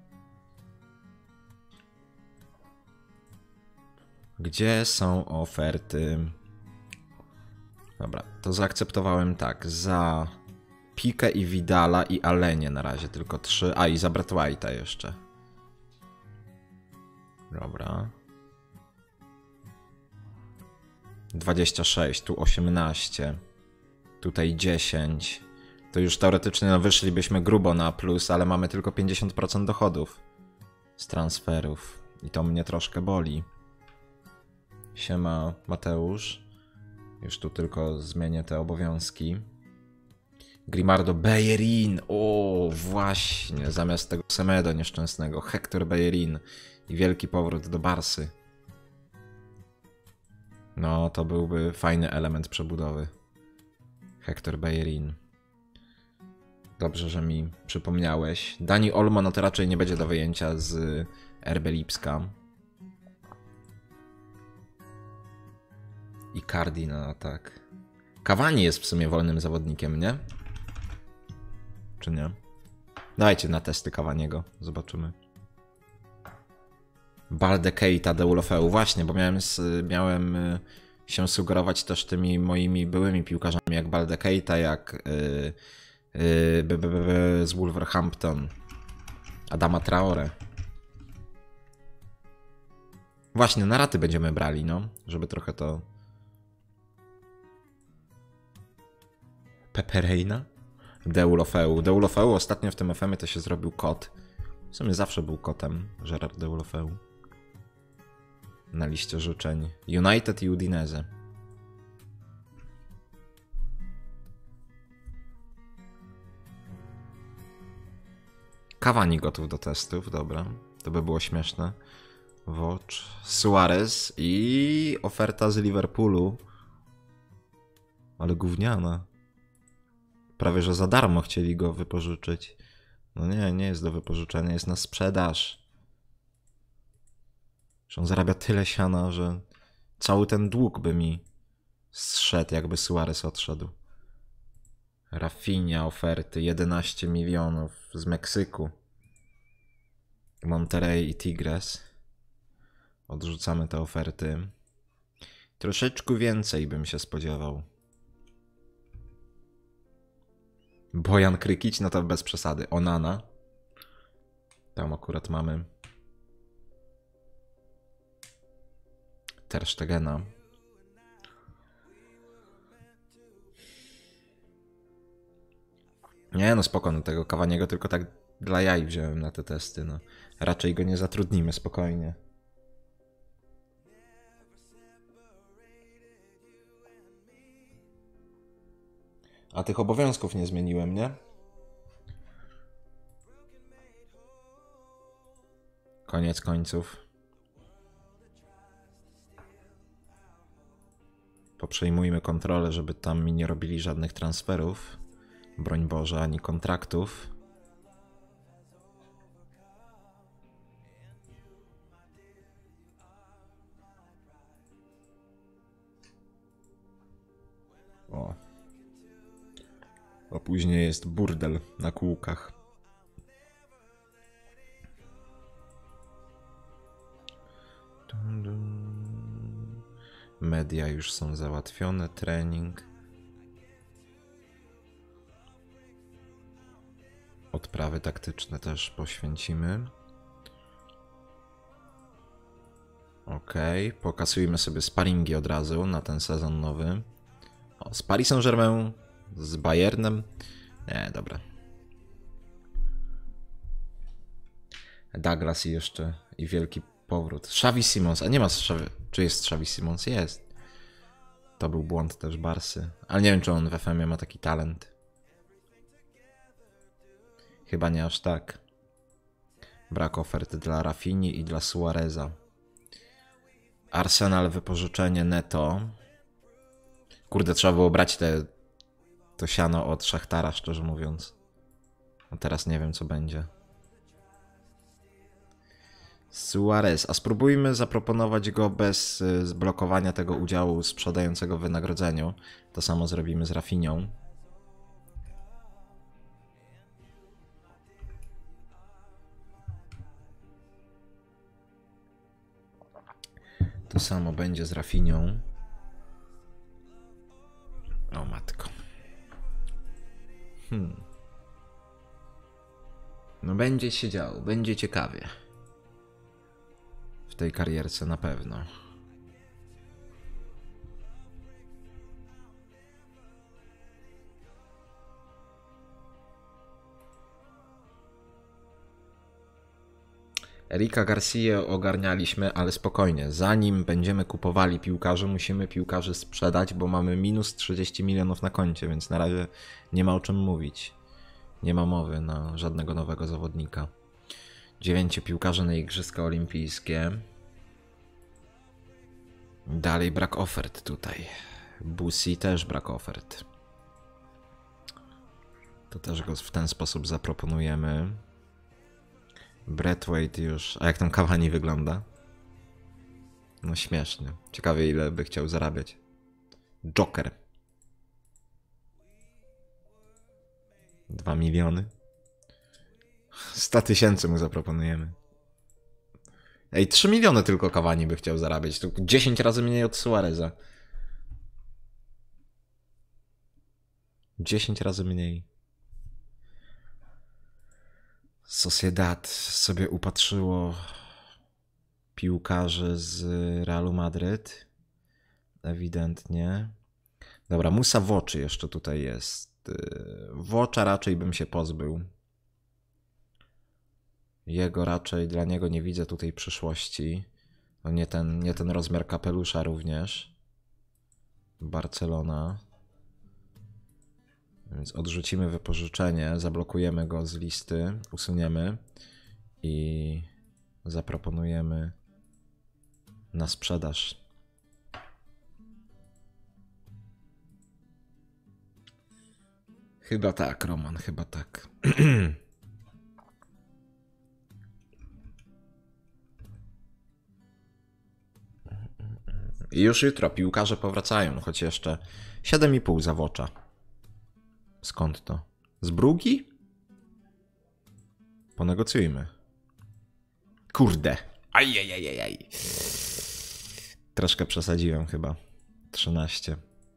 Speaker 1: Gdzie są oferty? Dobra, to zaakceptowałem tak. Za Piqué i Vidala i Alenię na razie tylko 3. A i za Brett White'a jeszcze. Dobra. 26, tu 18. Tutaj 10. To już teoretycznie no, wyszlibyśmy grubo na plus, ale mamy tylko 50% dochodów z transferów. I to mnie troszkę boli. Siema Mateusz. Już tu tylko zmienię te obowiązki. Grimaldo Bellerin. O, właśnie. Zamiast tego Semedo nieszczęsnego. Hector Bellerin. I wielki powrót do Barsy. No, to byłby fajny element przebudowy. Hector Bellerin. Dobrze, że mi przypomniałeś. Dani Olmo, no to raczej nie będzie do wyjęcia z RB Lipska. I Cardi na atak. Cavani jest w sumie wolnym zawodnikiem, nie? Czy nie? Dajcie na testy Cavaniego, zobaczymy. Balde Keita Deulofeu. Właśnie, bo miałem się sugerować też tymi moimi byłymi piłkarzami, jak Balde Keita, jak z Wolverhampton. Adama Traore. Właśnie, na raty będziemy brali, no. Żeby trochę to... Pepereina? Deulofeu. Deulofeu ostatnio w tym FM-ie to się zrobił kot. W sumie zawsze był kotem, Gerard Deulofeu. Na liście życzeń. United i Udinese. Cavani gotów do testów, dobra. To by było śmieszne. Watch. Suarez i oferta z Liverpoolu. Ale gówniana. Prawie że za darmo chcieli go wypożyczyć. No nie, nie jest do wypożyczenia, jest na sprzedaż. Że on zarabia tyle siana, że cały ten dług by mi zszedł, jakby Suarez odszedł. Rafinha oferty 11 milionów z Meksyku. Monterrey i Tigres. Odrzucamy te oferty. Troszeczkę więcej bym się spodziewał. Bojan Krykić, no to bez przesady. Onana. Tam akurat mamy Ter Stegena. Nie no spoko, no tego Cavaniego tylko tak dla jaj wziąłem na te testy, no. Raczej go nie zatrudnimy, spokojnie. A tych obowiązków nie zmieniłem, nie? Koniec końców. Poprzejmujmy kontrolę, żeby tam mi nie robili żadnych transferów. Broń Boże, ani kontraktów. O. A później jest burdel na kółkach. Media już są załatwione, trening. Odprawy taktyczne też poświęcimy. Ok, pokasujmy sobie sparingi od razu na ten sezon nowy. O, z Paris Saint-Germain, z Bayernem. Nie, dobra. Douglas i jeszcze i wielki powrót. Xavi Simons, a nie ma Xavi, czy jest Xavi Simons? Jest. To był błąd też Barsy, ale nie wiem czy on w FM ma taki talent. Chyba nie aż tak. Brak oferty dla Rafini i dla Suareza. Arsenal wypożyczenie netto. Kurde, trzeba było brać to siano od Szachtara, szczerze mówiąc. A teraz nie wiem co będzie. Suarez, a spróbujmy zaproponować go bez zblokowania tego udziału sprzedającego w wynagrodzeniu. To samo zrobimy z Rafinią. To samo będzie z Rafinią. O matko. No będzie się działo, będzie ciekawie. W tej karierce na pewno. Erika Garcia ogarnialiśmy, ale spokojnie. Zanim będziemy kupowali piłkarzy, musimy piłkarzy sprzedać, bo mamy minus 30 milionów na koncie, więc na razie nie ma o czym mówić. Nie ma mowy na żadnego nowego zawodnika. 9 piłkarzy na Igrzyska Olimpijskie. Dalej brak ofert tutaj. Busi też brak ofert. To też go w ten sposób zaproponujemy. Braithwaite już... A jak tam Cavani wygląda? No śmiesznie. Ciekawie ile by chciał zarabiać. Joker. 2 miliony. 100 000 mu zaproponujemy. Ej, 3 miliony tylko Cavani by chciał zarabiać. To 10 razy mniej od Suareza. 10 razy mniej. Sociedad sobie upatrzyło piłkarzy z Realu Madryt. Ewidentnie. Dobra, Musa Woczy jeszcze tutaj jest. Wocza raczej bym się pozbył. Dla niego nie widzę tutaj przyszłości. No nie ten rozmiar kapelusza również. Barcelona. Więc odrzucimy wypożyczenie, zablokujemy go z listy, usuniemy i zaproponujemy na sprzedaż. Chyba tak, Roman, chyba tak. I już jutro piłkarze powracają, choć jeszcze 7,5 za Wocza. Skąd to? Z Brugi? Ponegocjujmy. Kurde. Ajajajajaj. Troszkę przesadziłem chyba. 13.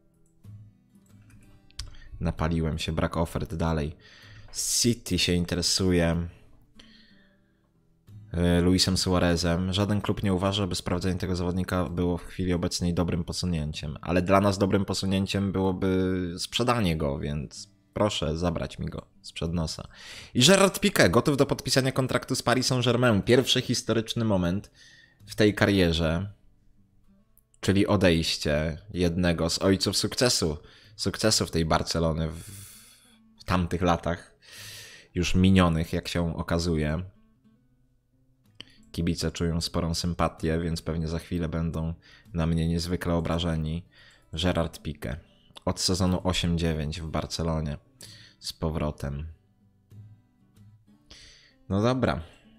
Speaker 1: Napaliłem się, brak ofert dalej. City się interesuje Luisem Suarezem. Żaden klub nie uważa, by sprawdzenie tego zawodnika było w chwili obecnej dobrym posunięciem. Ale dla nas dobrym posunięciem byłoby sprzedanie go, więc proszę zabrać mi go sprzed nosa. I Gerard Piqué, gotów do podpisania kontraktu z Paris Saint-Germain. Pierwszy historyczny moment w tej karierze, czyli odejście jednego z ojców sukcesu w tej Barcelony w tamtych latach, już minionych, jak się okazuje. Kibice czują sporą sympatię, więc pewnie za chwilę będą na mnie niezwykle obrażeni. Gerard Piqué. Od sezonu 8-9 w Barcelonie. Z powrotem. No dobra.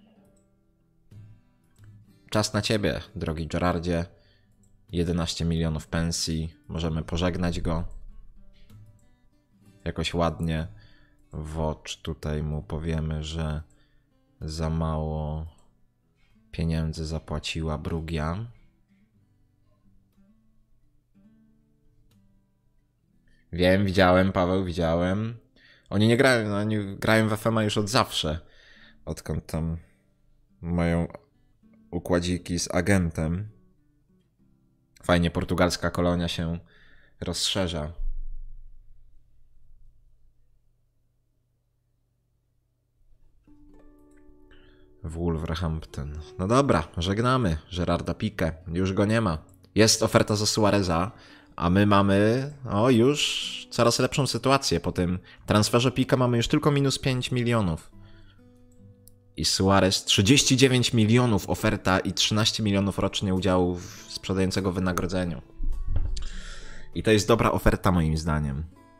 Speaker 1: Czas na ciebie, drogi Gerardzie. 11 milionów pensji. Możemy pożegnać go. Jakoś ładnie. Watch tutaj mu powiemy, że za mało pieniędzy zapłaciła Brugia. Wiem, widziałem, Paweł, widziałem. Oni nie grają, oni grają w FMA już od zawsze. Odkąd tam mają układziki z agentem. Fajnie, portugalska kolonia się rozszerza. W Wolverhampton. No dobra, żegnamy Gerarda Piqué. Już go nie ma. Jest oferta za Suareza, a my mamy już coraz lepszą sytuację. Po tym transferze Piqué mamy już tylko minus 5 milionów. I Suarez 39 milionów oferta i 13 milionów rocznie udziału w sprzedającego wynagrodzeniu. I to jest dobra oferta moim zdaniem.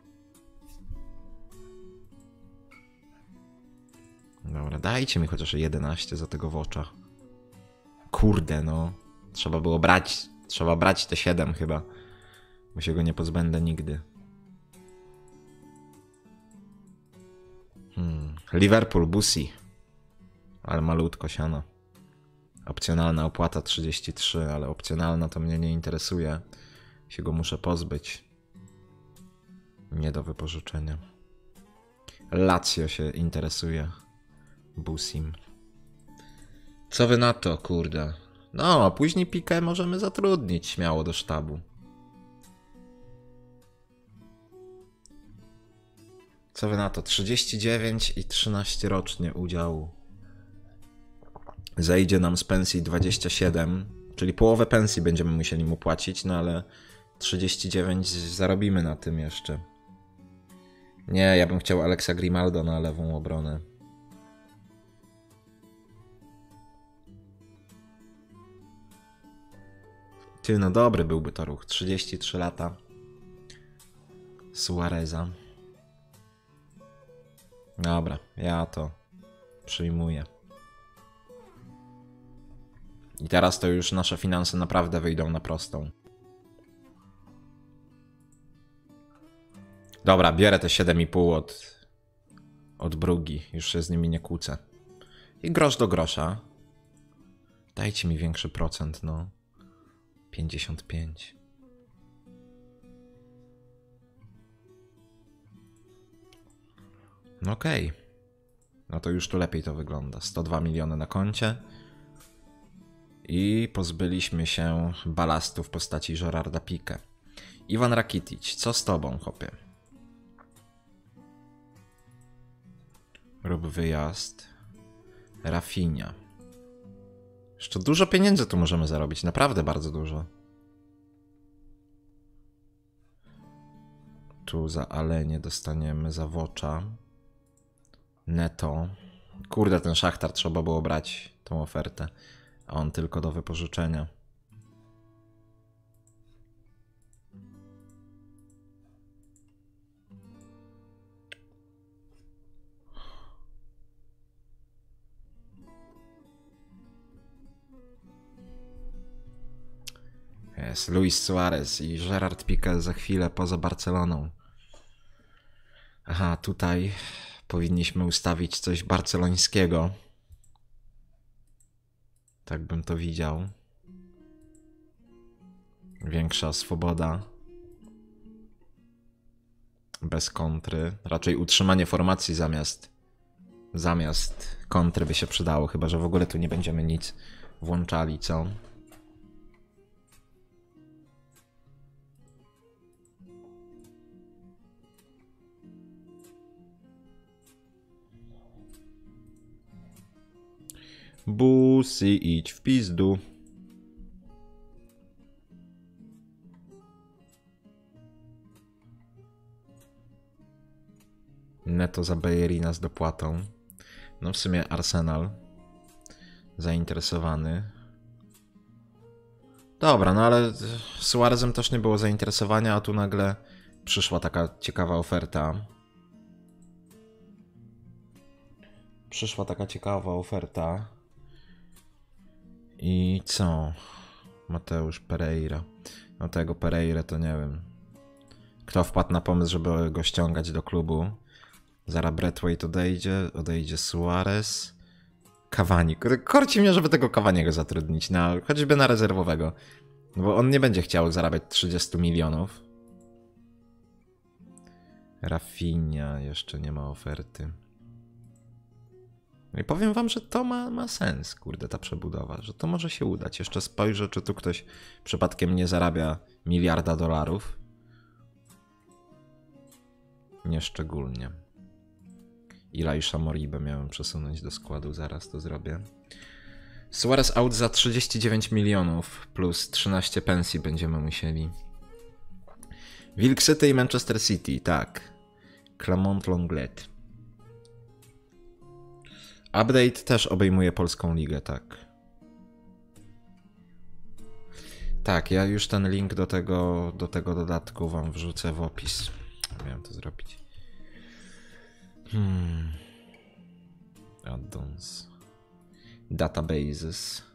Speaker 1: Dobra, dajcie mi chociaż 11 za tego Wocza. Kurde, no. Trzeba brać te 7 chyba. Bo się go nie pozbędę nigdy. Liverpool, Busi. Ale malutko siano. Opcjonalna opłata 33, ale opcjonalna to mnie nie interesuje. Się go muszę pozbyć. Nie do wypożyczenia. Lazio się interesuje Busim. Co wy na to, kurde? No, a później Piqué możemy zatrudnić śmiało do sztabu. Co wy na to? 39 i 13 rocznie udziału. Zejdzie nam z pensji 27, czyli połowę pensji będziemy musieli mu płacić, no ale 39 zarobimy na tym jeszcze. Nie, ja bym chciał Alexa Grimaldo na lewą obronę. Ty, no dobry byłby to ruch. 33 lata. Suareza. Dobra, ja to przyjmuję. I teraz to już nasze finanse naprawdę wyjdą na prostą. Dobra, bierę te 7,5 od Brugi. Już się z nimi nie kłócę. I grosz do grosza. Dajcie mi większy procent, no. 55. No okej. No to już tu lepiej to wygląda. 102 miliony na koncie. I pozbyliśmy się balastu w postaci Gerarda Piqué. Iwan Rakitic, co z tobą, chłopie? Rób wyjazd. Rafinha. Jeszcze dużo pieniędzy tu możemy zarobić, naprawdę bardzo dużo. Tu za Alenie dostaniemy Zawocza. Neto. Kurde, ten Szachtar trzeba było brać tą ofertę, a on tylko do wypożyczenia. Jest Luis Suarez i Gerard Piqué za chwilę poza Barceloną. Aha, tutaj powinniśmy ustawić coś barcelońskiego. Tak bym to widział. Większa swoboda. Bez kontry. Raczej utrzymanie formacji zamiast kontry by się przydało. Chyba że w ogóle tu nie będziemy nic włączali, co? Busy, idź w pizdu. Neto za Bellerina z dopłatą. No w sumie Arsenal zainteresowany. Dobra, no ale Suarezem też nie było zainteresowania, a tu nagle przyszła taka ciekawa oferta. I co? Mateusz Pereira. No tego Pereira to nie wiem. Kto wpadł na pomysł, żeby go ściągać do klubu? Zaraz Braithwaite odejdzie Suarez. Cavani. Korci mnie, żeby tego Cavaniego zatrudnić, choćby na rezerwowego. No bo on nie będzie chciał zarabiać 30 milionów. Rafinha, jeszcze nie ma oferty. No i powiem wam, że to ma sens, kurde, ta przebudowa, że to może się udać. Jeszcze spojrzę, czy tu ktoś przypadkiem nie zarabia $1 miliarda. Nieszczególnie. Ilaisha Moribę miałem przesunąć do składu, zaraz to zrobię. Suarez out za 39 milionów plus 13 pensji będziemy musieli. Wilk City i Manchester City, tak. Clermont Lenglet. Update też obejmuje polską ligę, tak. Tak, ja już ten link do tego dodatku wam wrzucę w opis. Miałem to zrobić. Addons. Databases.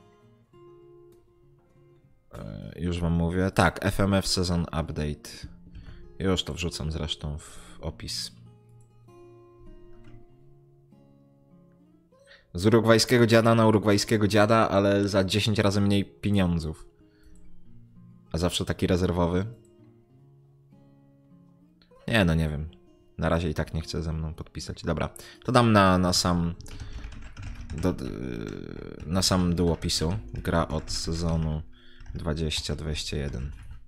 Speaker 1: Już wam mówię. Tak, FMF Season Update. Już to wrzucam zresztą w opis. Z urugwajskiego dziada na urugwajskiego dziada, ale za 10 razy mniej pieniądzów. A zawsze taki rezerwowy. Nie, no nie wiem. Na razie i tak nie chce ze mną podpisać. Dobra, to dam na sam dół opisu. Gra od sezonu 20-21.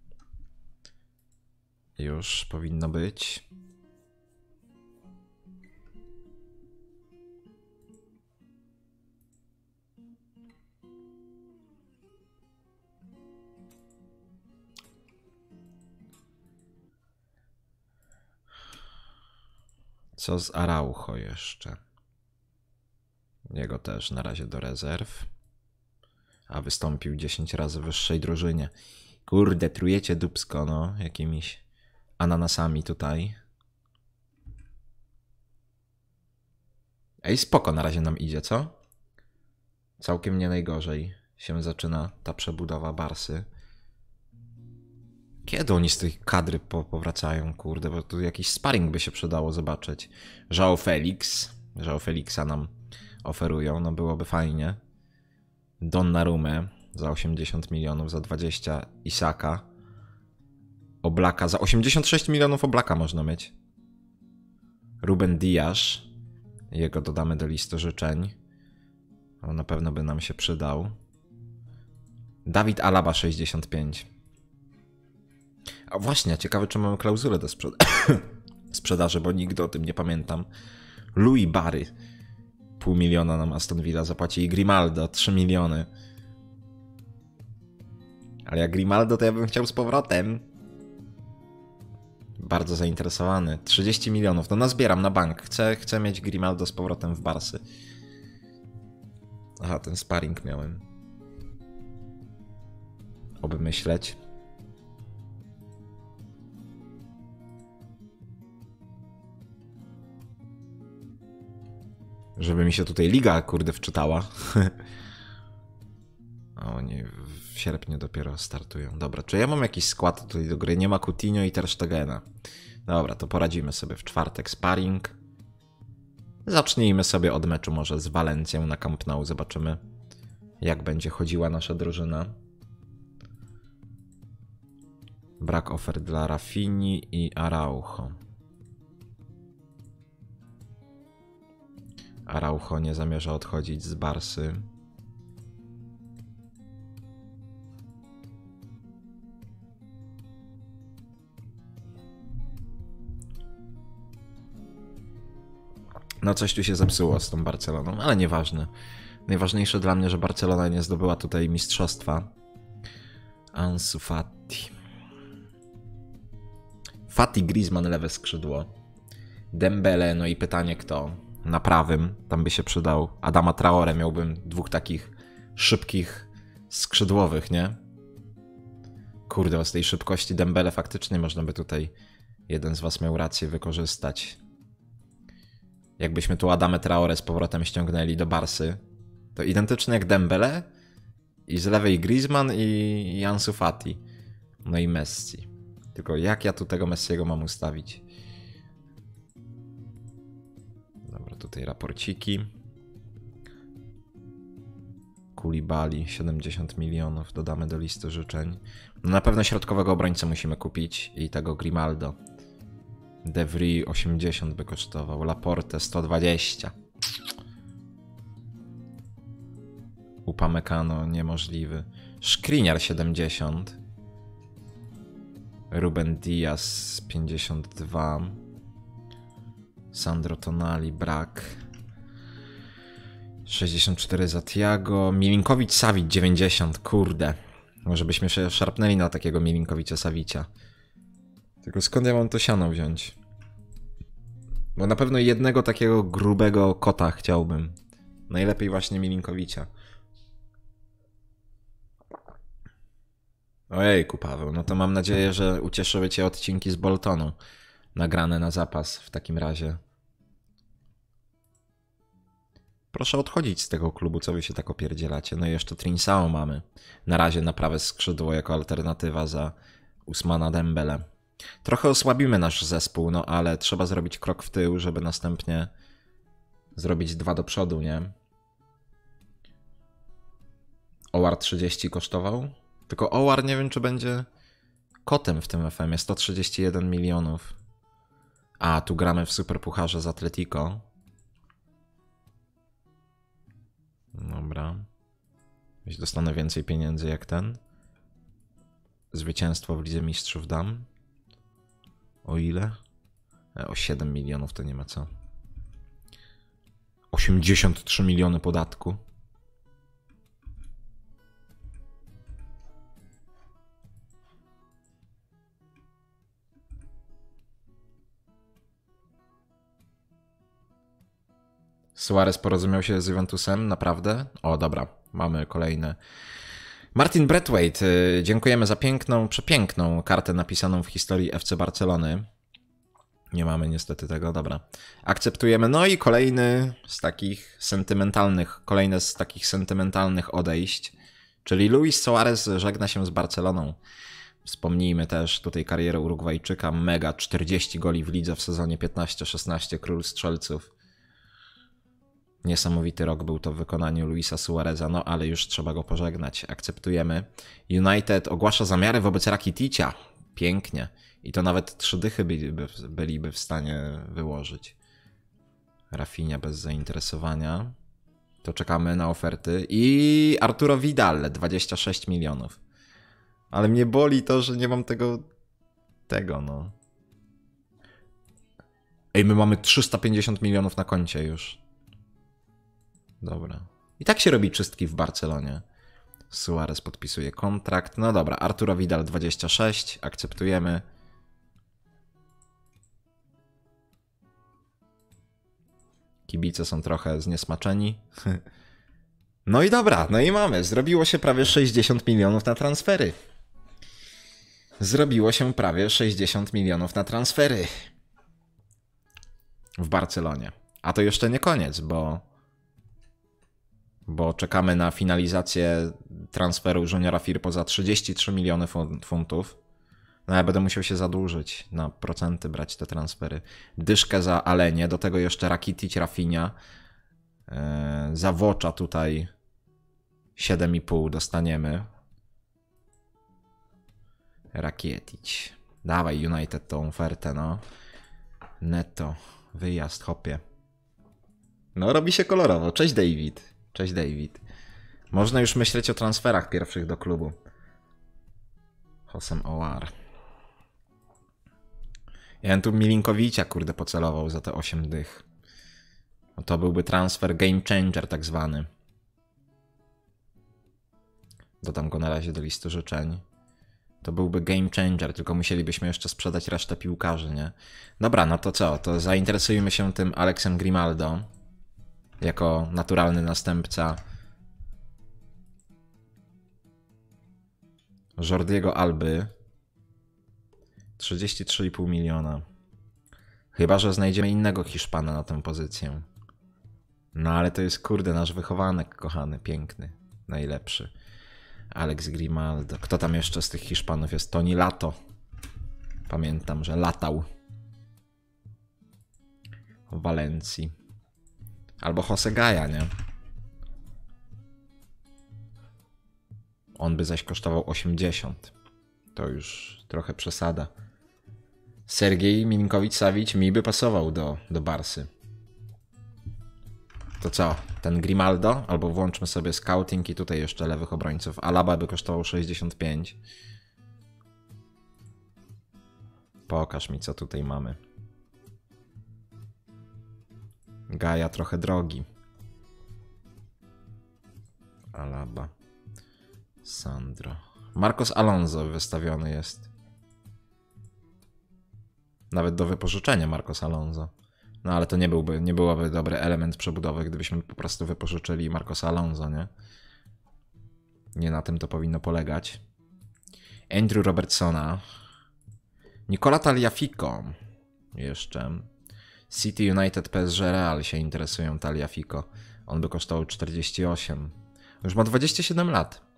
Speaker 1: Już powinno być. Co z Araujo jeszcze? Jego też na razie do rezerw. A wystąpił 10 razy w wyższej drużynie. Kurde, trujecie dupsko, no. Jakimiś ananasami tutaj. Ej, spoko na razie nam idzie, co? Całkiem nie najgorzej się zaczyna ta przebudowa Barsy. Kiedy oni z tej kadry powracają, kurde, bo tu jakiś sparring by się przydało zobaczyć. João Felixa nam oferują, no byłoby fajnie. Donnarumę za 80 milionów, za 20 Isaka. Oblaka, za 86 milionów Oblaka można mieć. Ruben Dias, jego dodamy do listy życzeń. On na pewno by nam się przydał. Dawid Alaba 65. A właśnie, ciekawe czy mamy klauzulę do sprzedaży, bo nigdy o tym nie pamiętam. Louis Barry. 0,5 miliona nam Aston Villa zapłaci i Grimaldo 3 miliony. Ale jak Grimaldo to ja bym chciał z powrotem. Bardzo zainteresowany. 30 milionów, to nazbieram na bank. Chcę mieć Grimaldo z powrotem w Barsy. Aha, ten sparring miałem. Oby myśleć. Żeby mi się tutaj liga, kurde, wczytała. A oni w sierpniu dopiero startują. Dobra, czy ja mam jakiś skład tutaj do gry? Nie ma Coutinho i Ter Stegena. Dobra, to poradzimy sobie w czwartek sparring. Zacznijmy sobie od meczu może z Walencją na Camp Nou. Zobaczymy, jak będzie chodziła nasza drużyna. Brak ofert dla Rafinhi i Araujo. Araujo nie zamierza odchodzić z Barsy. No coś tu się zepsuło z tą Barceloną, ale nieważne. Najważniejsze dla mnie, że Barcelona nie zdobyła tutaj mistrzostwa. Ansu Fati. Fati, Griezmann, lewe skrzydło. Dembele, no i pytanie kto? Na prawym, tam by się przydał. Adama Traore, miałbym dwóch takich szybkich skrzydłowych, nie? Kurde, z tej szybkości Dembele faktycznie można by tutaj, jeden z was miał rację, wykorzystać. Jakbyśmy tu Adamę Traore z powrotem ściągnęli do Barsy, to identyczny jak Dembele i z lewej Griezmann i Ansu Fati. No i Messi. Tylko jak ja tu tego Messiego mam ustawić? Dobra, tutaj raporciki. Koulibaly 70 milionów, dodamy do listy życzeń. No na pewno środkowego obrońcę musimy kupić i tego Grimaldo. De Vries 80 by kosztował, Laporte 120. Upamecano niemożliwy. Skriniar 70. Ruben Dias 52. Sandro Tonali brak. 64 za Thiago. Milinkowicz-Savic 90. Kurde. Może byśmy się szarpnęli na takiego Milinkowicza-Savicia. Tylko skąd ja mam to siano wziąć? Bo na pewno jednego takiego grubego kota chciałbym. Najlepiej właśnie Milinkowicza. Ojejku, Paweł, no to mam nadzieję, że ucieszyły cię odcinki z Boltonu. Nagrane na zapas w takim razie. Proszę odchodzić z tego klubu, co wy się tak opierdzielacie. No i jeszcze Trinsao mamy. Na razie na prawe skrzydło jako alternatywa za Ousmana Dembele. Trochę osłabimy nasz zespół, no ale trzeba zrobić krok w tył, żeby następnie zrobić 2 do przodu, nie? Owar 30 kosztował? Tylko Owar nie wiem, czy będzie kotem w tym FM-ie. 131 milionów. A, tu gramy w Superpucharze z Atletico. Dobra. Jeśli dostanę więcej pieniędzy jak ten. Zwycięstwo w Lidze Mistrzów dam. O ile? O 7 milionów to nie ma co. 83 miliony podatku. Suarez porozumiał się z Juventusem, naprawdę? O, dobra, mamy kolejne. Martin Braithwaite, dziękujemy za piękną, przepiękną kartę napisaną w historii FC Barcelony. Nie mamy niestety tego, dobra. Akceptujemy. No i kolejne z takich sentymentalnych odejść, czyli Luis Suarez żegna się z Barceloną. Wspomnijmy też tutaj karierę Urugwajczyka, mega 40 goli w lidze w sezonie 15-16, król strzelców. Niesamowity rok był to w wykonaniu Luisa Suareza, no ale już trzeba go pożegnać. Akceptujemy. United ogłasza zamiary wobec Rakiticia. Pięknie. I to nawet 3 dychy byliby w stanie wyłożyć. Rafinha bez zainteresowania. To czekamy na oferty. I Arturo Vidal, 26 milionów. Ale mnie boli to, że nie mam tego no. Ej, my mamy 350 milionów na koncie już. Dobra. I tak się robi czystki w Barcelonie. Suarez podpisuje kontrakt. No dobra, Arturo Vidal 26. Akceptujemy. Kibice są trochę zniesmaczeni. No i dobra, no i mamy. Zrobiło się prawie 60 milionów na transfery. Zrobiło się prawie 60 milionów na transfery. W Barcelonie. A to jeszcze nie koniec, bo czekamy na finalizację transferu Juniora Firpo za 33 miliony funtów. No ja będę musiał się zadłużyć, na procenty brać te transfery. Dyszkę za Alenie, do tego jeszcze Rakitic, Rafinha. Za Wocza tutaj 7,5 dostaniemy. Rakitic. Dawaj United tą ofertę, no. Netto, wyjazd, hopie. No robi się kolorowo. Cześć David. Cześć David. Można już myśleć o transferach pierwszych do klubu. Hosem Owar. Ja bym tu Milinkowicza, kurde, pocelował za te 8 dych. No to byłby transfer game changer tak zwany. Dodam go na razie do listy życzeń. To byłby game changer, tylko musielibyśmy jeszcze sprzedać resztę piłkarzy, nie? Dobra, no to co? To zainteresujmy się tym Alexem Grimaldo. Jako naturalny następca Jordiego Alby. 33,5 miliona. Chyba że znajdziemy innego Hiszpana na tę pozycję. No ale to jest, kurde, nasz wychowanek kochany, piękny, najlepszy. Alex Grimaldo. Kto tam jeszcze z tych Hiszpanów jest? Toni Lato. Pamiętam, że latał w Walencji. Albo Jose Gaja, nie? On by zaś kosztował 80. To już trochę przesada. Sergiej Milinkowicz-Savic mi by pasował do Barsy. To co? Ten Grimaldo? Albo włączmy sobie scouting i tutaj jeszcze lewych obrońców. Alaba by kosztował 65. Pokaż mi, co tutaj mamy. Gaja trochę drogi. Alaba. Sandro. Marcos Alonso wystawiony jest. Nawet do wypożyczenia Marcos Alonso. No ale to nie byłoby dobry element przebudowy, gdybyśmy po prostu wypożyczyli Marcosa Alonso, nie? Nie na tym to powinno polegać. Andrew Robertsona. Nicola Tagliafico. Jeszcze. City, United, PSG, Real się interesują Tagliafico. On by kosztował 48. Już ma 27 lat.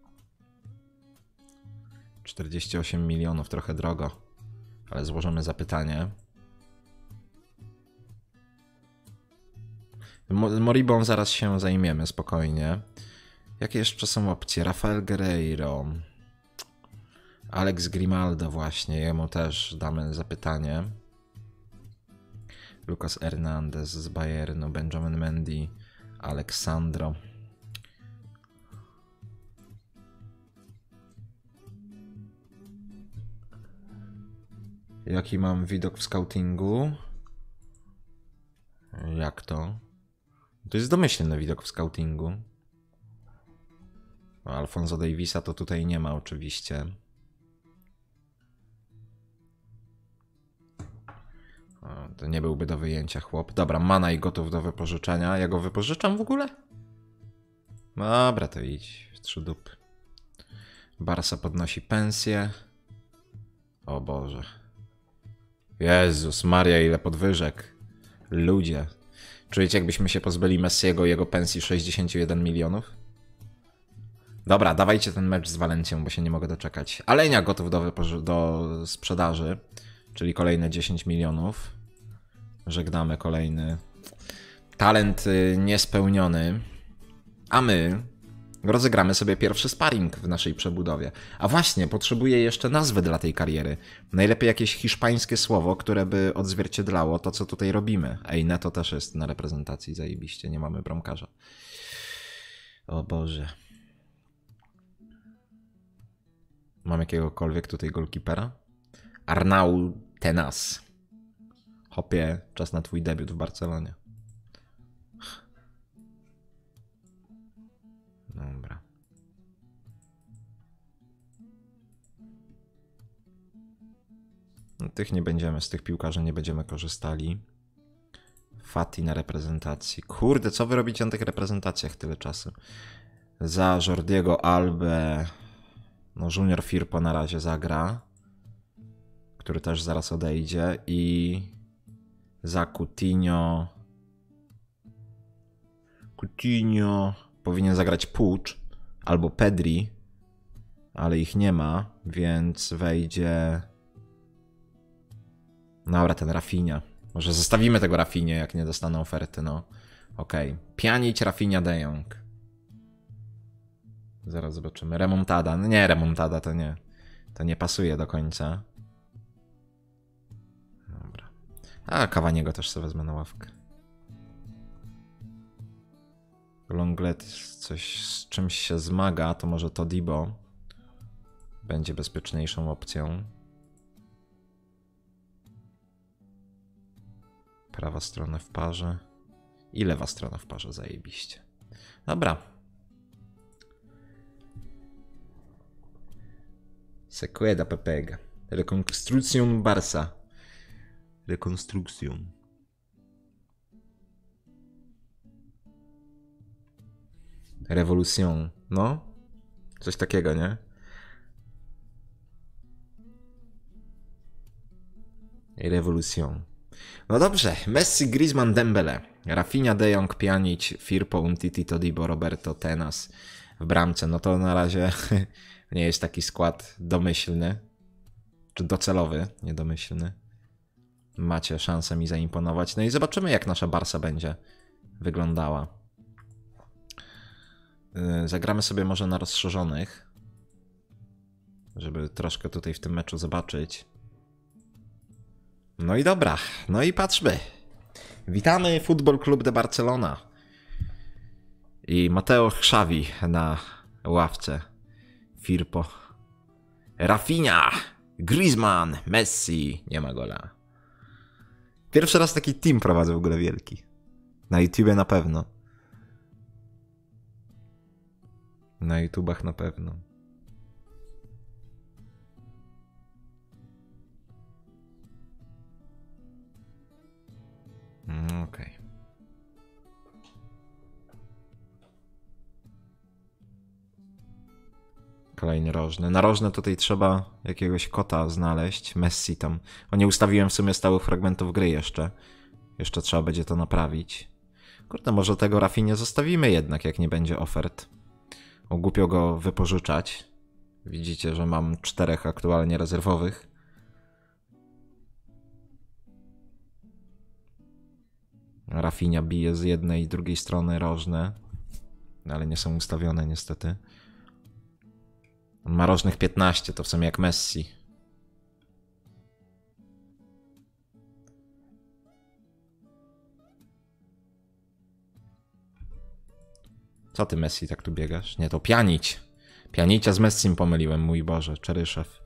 Speaker 1: 48 milionów, trochę drogo. Ale złożymy zapytanie. Moribą zaraz się zajmiemy, spokojnie. Jakie jeszcze są opcje? Rafael Guerreiro. Alex Grimaldo właśnie, jemu też damy zapytanie. Lucas Hernandez z Bayernu, Benjamin Mendy, Aleksandro. Jaki mam widok w scoutingu? Jak to? To jest domyślny widok w scoutingu. Alfonso Davisa to tutaj nie ma oczywiście. To nie byłby do wyjęcia chłop. Dobra, Manaj gotów do wypożyczenia. Ja go wypożyczam w ogóle? Dobra, to idź w trzy dupy. Barsa podnosi pensję. O Boże. Jezus Maria, ile podwyżek. Ludzie. Czujecie, jakbyśmy się pozbyli Messiego i jego pensji 61 milionów? Dobra, dawajcie ten mecz z Walencją, bo się nie mogę doczekać. Alenia gotów do sprzedaży, czyli kolejne 10 milionów. Żegnamy kolejny talent niespełniony. A my rozegramy sobie pierwszy sparring w naszej przebudowie. A właśnie, potrzebuję jeszcze nazwy dla tej kariery. Najlepiej jakieś hiszpańskie słowo, które by odzwierciedlało to, co tutaj robimy. Ej, Neto też jest na reprezentacji, zajebiście, nie mamy bramkarza. O Boże. Mam jakiegokolwiek tutaj golkipera? Arnau Tenas. Hopie, czas na twój debiut w Barcelonie. Dobra. No, tych nie będziemy, z tych piłkarzy nie będziemy korzystali. Fati na reprezentacji. Kurde, co wy robicie na tych reprezentacjach tyle czasu? Za Jordiego Albę. No, Junior Firpo na razie zagra. Który też zaraz odejdzie. I za Coutinho. Coutinho powinien zagrać Puig albo Pedri, ale ich nie ma, więc wejdzie. Dobra, ten Rafinha. Może zostawimy tego Rafinha, jak nie dostaną oferty, no. Okej. Pjanić, Rafinha, De Jong. Zaraz zobaczymy. Remontada. No nie, remontada to nie. To nie pasuje do końca. Dobra. A Cavaniego też sobie wezmę na ławkę. Longlet coś z czymś się zmaga, to może Todibo będzie bezpieczniejszą opcją. Prawa strona w parze i lewa strona w parze, zajebiście. Dobra. Sequeda Pepega. Reconstrucción Barça. Reconstrucción. Rewolucją. No? Coś takiego, nie? Rewolucją. No dobrze. Messi, Griezmann, Dembele. Rafinha, De Jong, Pjanić, Firpo, Umtiti, Todibo, Roberto, Tenas w bramce. No to na razie nie jest taki skład domyślny. Czy docelowy, niedomyślny. Macie szansę mi zaimponować. No i zobaczymy, jak nasza Barsa będzie wyglądała. Zagramy sobie może na rozszerzonych, żeby troszkę tutaj w tym meczu zobaczyć. No i dobra, no i patrzmy. Witamy Futbol Club de Barcelona. I Mateo Xavi na ławce. Firpo. Rafinha, Griezmann, Messi. Nie ma gola. Pierwszy raz taki team prowadzę w ogóle wielki. Na YouTubie na pewno. Na YouTubach na pewno. Okej. Kolejny rożny. Na rożne tutaj trzeba jakiegoś kota znaleźć. Messi tam. O, nie ustawiłem w sumie stałych fragmentów gry jeszcze. Jeszcze trzeba będzie to naprawić. Kurde, może tego Rafinha zostawimy jednak, jak nie będzie ofert. Głupio go wypożyczać. Widzicie, że mam 4 aktualnie rezerwowych. Rafinha bije z jednej i drugiej strony rożne. Ale nie są ustawione niestety. On ma rożnych 15, to w sumie jak Messi. Co ty, Messi, tak tu biegasz? Nie, to Pjanić. Pjanicia z Messim pomyliłem, mój Boże, Czeryszew.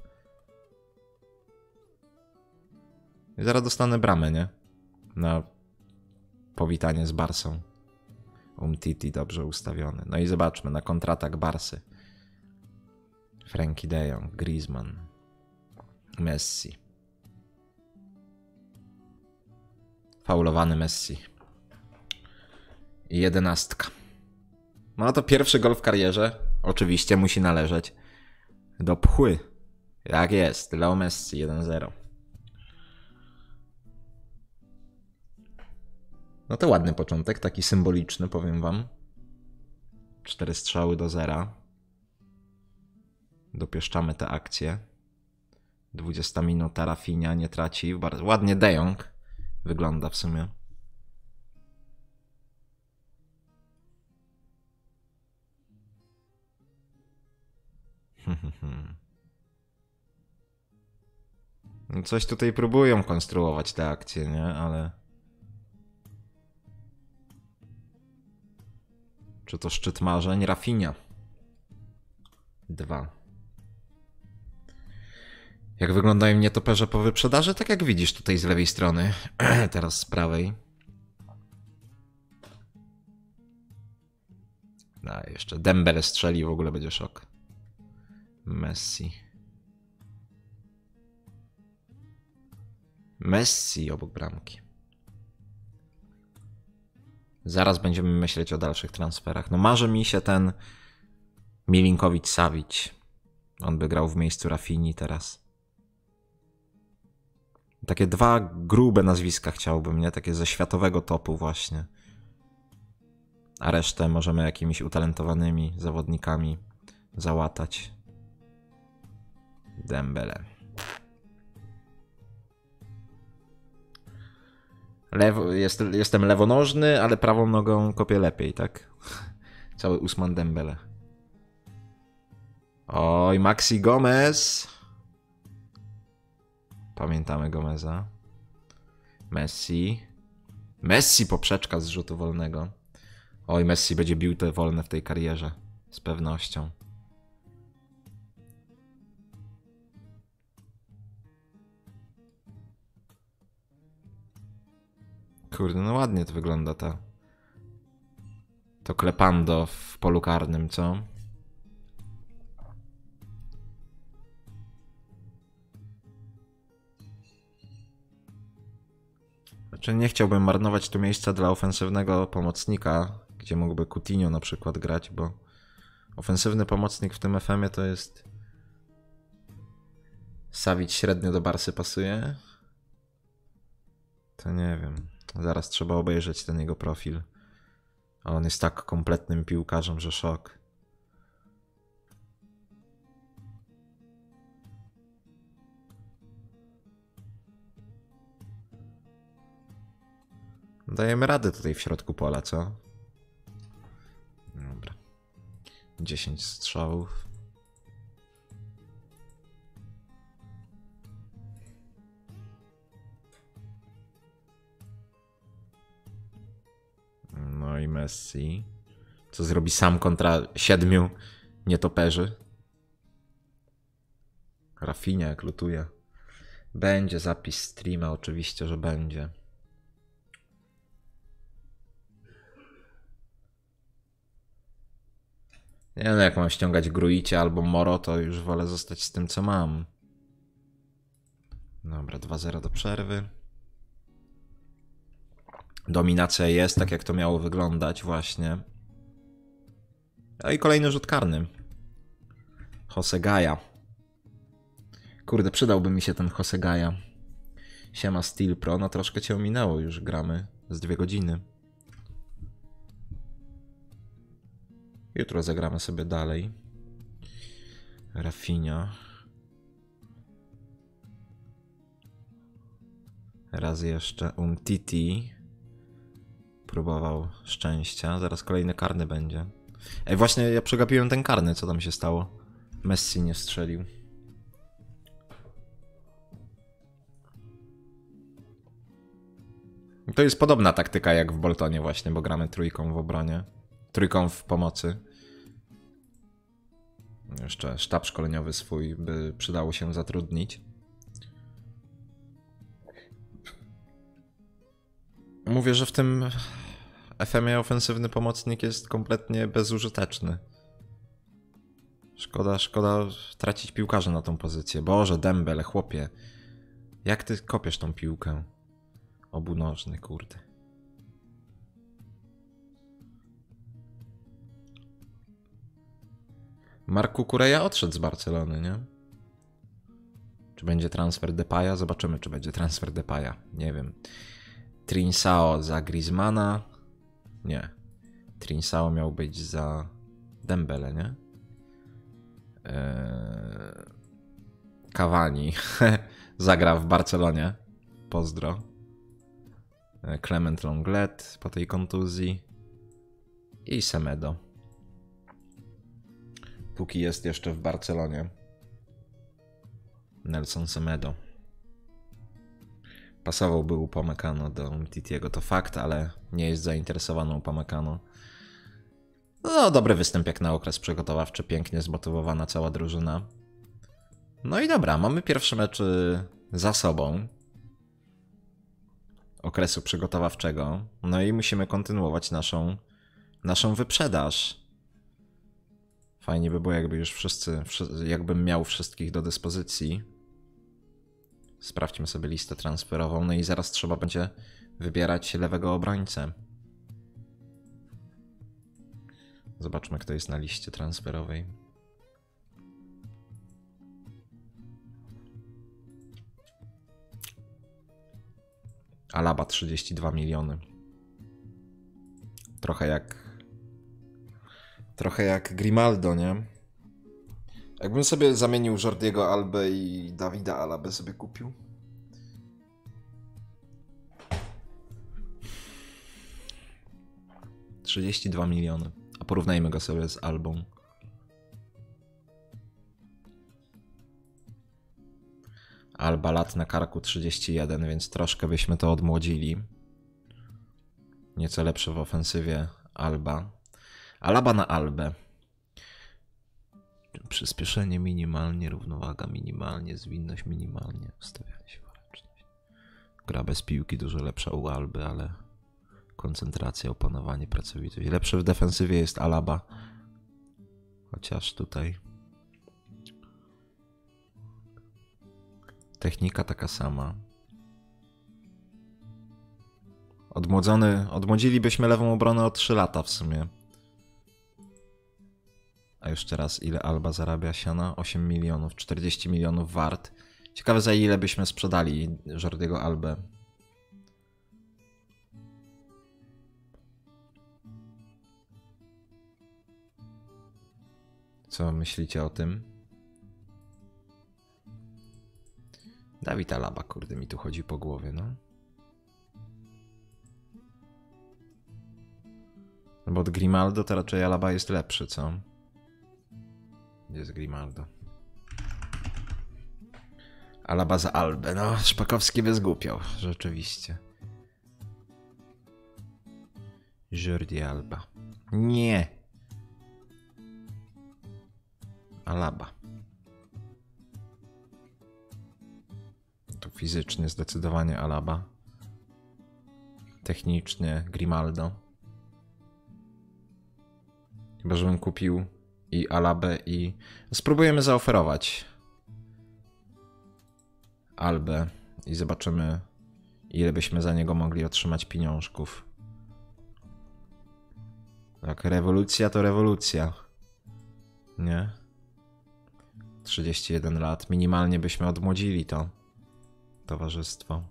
Speaker 1: I zaraz dostanę bramę, nie? Na powitanie z Barsą. Umtiti dobrze ustawiony. No i zobaczmy, na kontratak Barsy. Frenkie de Jong, Griezmann, Messi. Faulowany Messi. I 11. No to pierwszy gol w karierze. Oczywiście musi należeć do pchły. Jak jest. Leo Messi 1-0. No to ładny początek, taki symboliczny, powiem wam. 4 strzały do 0. Dopieszczamy tę akcję. 20 minuta, Rafinha nie traci. Bardzo ładnie De Jong wygląda w sumie. Coś tutaj próbują konstruować te akcje, nie? Ale... Czy to szczyt marzeń? Rafinha. 2. Jak wyglądają nietoperze po wyprzedaży? Tak jak widzisz tutaj z lewej strony. Teraz z prawej. No, jeszcze Dembele strzeli, w ogóle będzie szok. Messi. Messi obok bramki. Zaraz będziemy myśleć o dalszych transferach. No marzy mi się ten Milinkowicz-Savic. On by grał w miejscu Rafinii teraz. Takie 2 grube nazwiska chciałbym, nie? Takie ze światowego topu właśnie. A resztę możemy jakimiś utalentowanymi zawodnikami załatać. Dembele. Jestem lewonożny, ale prawą nogą kopię lepiej, tak? Cały Ousmane Dembele. Oj, Maxi Gomez. Pamiętamy Gomeza. Messi. Messi poprzeczka z rzutu wolnego. Oj, Messi będzie bił te wolne w tej karierze. Z pewnością. Kurde, no ładnie to wygląda to klepando w polu karnym, co? Znaczy nie chciałbym marnować tu miejsca dla ofensywnego pomocnika, gdzie mógłby Coutinho na przykład grać, bo ofensywny pomocnik w tym FM-ie to jest... Savic średnio do Barsy pasuje? To nie wiem. Zaraz trzeba obejrzeć ten jego profil. A on jest tak kompletnym piłkarzem, że szok. Dajemy radę tutaj w środku pola, co? Dobra. 10 strzałów. No i Messi. Co zrobi sam kontra 7 nietoperzy? Rafinha jak lutuje. Będzie zapis streama, oczywiście, że będzie. Nie no, jak mam ściągać Gruicie albo Moro, to już wolę zostać z tym, co mam. Dobra, 2-0 do przerwy. Dominacja jest, tak jak to miało wyglądać właśnie. No i kolejny rzut karny. Hosegaja. Kurde, przydałby mi się ten Hosegaja. Siema Steel Pro, no troszkę cię ominęło, już gramy z 2 godziny. Jutro zagramy sobie dalej. Rafinha. Raz jeszcze Umtiti. Próbował szczęścia. Zaraz kolejny karny będzie. Ej, właśnie ja przegapiłem ten karny. Co tam się stało? Messi nie strzelił. To jest podobna taktyka jak w Boltonie właśnie, bo gramy trójką w obronie. Trójką w pomocy. Jeszcze sztab szkoleniowy swój by przydało się zatrudnić. Mówię, że w tym FM-ie ofensywny pomocnik jest kompletnie bezużyteczny. Szkoda tracić piłkarzy na tą pozycję. Boże, Dembele, chłopie. Jak ty kopiesz tą piłkę? Obunożny, kurde. Marc Cucurella odszedł z Barcelony, nie? Czy będzie transfer Depaya? Zobaczymy, czy będzie transfer Depaya. Nie wiem. Trincao za Griezmana? Nie. Trincao miał być za Dembele, nie? Cavani zagra w Barcelonie. Pozdro. Clement Lenglet po tej kontuzji. I Semedo. Póki jest jeszcze w Barcelonie. Nelson Semedo. Pasowałby Upamecano do Umtitiego, to fakt, ale nie jest zainteresowany Upamecano. No, dobry występ jak na okres przygotowawczy, pięknie zmotywowana cała drużyna. No i dobra, mamy pierwszy mecz za sobą. Okresu przygotowawczego. No i musimy kontynuować naszą wyprzedaż. Fajnie by było, jakby już jakbym miał wszystkich do dyspozycji. Sprawdźmy sobie listę transferową, no i zaraz trzeba będzie wybierać lewego obrońcę. Zobaczmy, kto jest na liście transferowej. Alaba 32 miliony. Trochę jak Grimaldo, nie? Jakbym sobie zamienił Jordiego Albę i Davida Alabę sobie kupił. $32 miliony. A porównajmy go sobie z Albą. Alba lat na karku 31, więc troszkę byśmy to odmłodzili. Nieco lepszy w ofensywie Alba. Alaba na Albę. Przyspieszenie minimalnie, równowaga minimalnie, zwinność minimalnie, ustawianie się waleczność. Gra bez piłki dużo lepsza u Alby, ale koncentracja, opanowanie, pracowitość. Lepszy w defensywie jest Alaba. Chociaż tutaj technika taka sama. Odmłodzilibyśmy lewą obronę o 3 lata w sumie. A jeszcze raz, ile Alba zarabia siana? 8 milionów, 40 milionów wart. Ciekawe, za ile byśmy sprzedali Jordiego Albę. Co myślicie o tym? Dawid Alaba, kurde, mi tu chodzi po głowie, no. No bo od Grimaldo to raczej Alaba jest lepszy, co? Gdzie jest Grimaldo? Alaba za Albę. No, Szpakowski by zgłupiał, rzeczywiście. Jordi Alba. Nie. Alaba. To fizycznie zdecydowanie Alaba. Technicznie Grimaldo. Chyba, żebym kupił i Alabę i... Spróbujemy zaoferować Albę i zobaczymy, ile byśmy za niego mogli otrzymać pieniążków. Tak, rewolucja to rewolucja. Nie? 31 lat. Minimalnie byśmy odmłodzili to towarzystwo.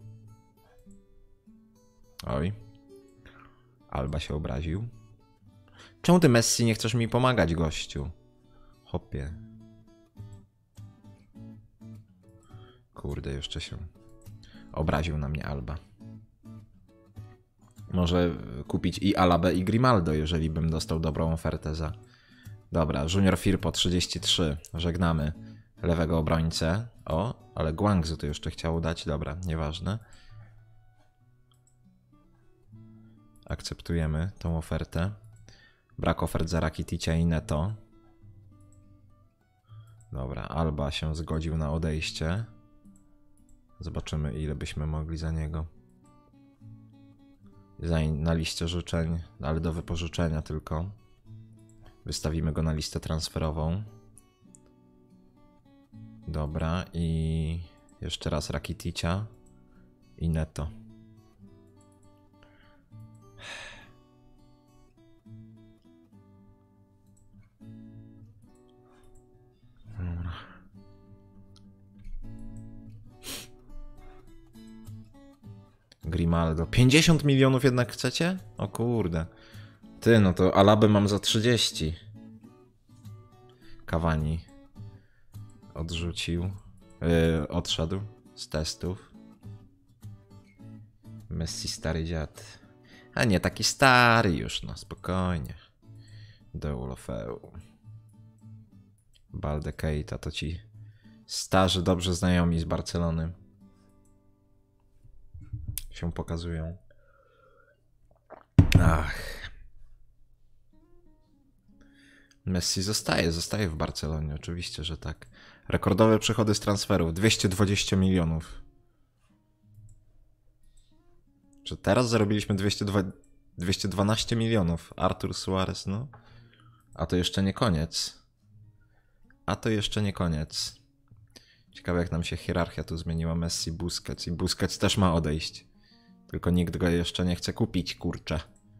Speaker 1: Oj. Alba się obraził. Czemu ty, Messi, nie chcesz mi pomagać, gościu? Hopie. Kurde, jeszcze się obraził na mnie Alba. Może kupić i Alabę, i Grimaldo, jeżeli bym dostał dobrą ofertę za... Dobra, Junior Firpo 33. Żegnamy lewego obrońcę. O, ale Guangzhou to jeszcze chciał dać. Dobra, nieważne. Akceptujemy tą ofertę. Brak ofert za Rakiticia i Neto. Dobra, Alba się zgodził na odejście. Zobaczymy, ile byśmy mogli za niego. Na liście życzeń, ale do wypożyczenia tylko. Wystawimy go na listę transferową. Dobra, i jeszcze raz Rakiticia i Neto. Grimaldo. 50 milionów jednak chcecie? O kurde. Ty, no to Alabę mam za 30. Cavani odrzucił. Odszedł z testów. Messi stary dziad. A nie, taki stary już, no spokojnie. Deulofeu. Balde Keita to ci starzy, dobrze znajomi z Barcelony się pokazują. Ach. Messi zostaje w Barcelonie, oczywiście, że tak. Rekordowe przychody z transferów, 220 milionów. Czy teraz zarobiliśmy 212 milionów? Artur Suarez, no. A to jeszcze nie koniec. Ciekawe, jak nam się hierarchia tu zmieniła. Messi, Busquets. I Busquets też ma odejść. Tylko nikt go jeszcze nie chce kupić, kurczę.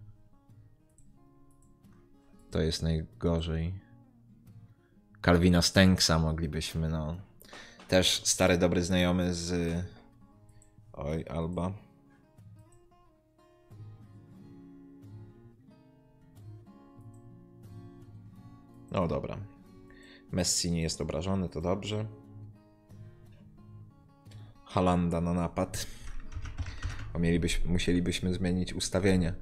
Speaker 1: To jest najgorzej. Calvina Stenksa moglibyśmy, no. Też stary, dobry znajomy z... Oj, Alba. No dobra. Messi nie jest obrażony, to dobrze. Haalanda na napad. Bo musielibyśmy zmienić ustawienie.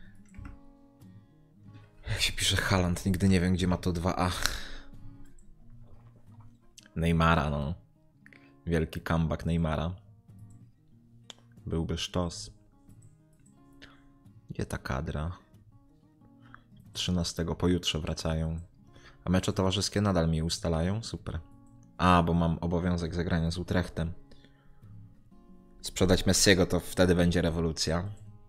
Speaker 1: Jak się pisze Haaland, nigdy nie wiem, gdzie ma to 2A. Neymara, no. Wielki comeback Neymara. Byłby sztos. Gdzie ta kadra? 13 pojutrze wracają. A mecze towarzyskie nadal mi ustalają? Super. A, bo mam obowiązek zagrania z Utrechtem. Sprzedać Messiego, to wtedy będzie rewolucja.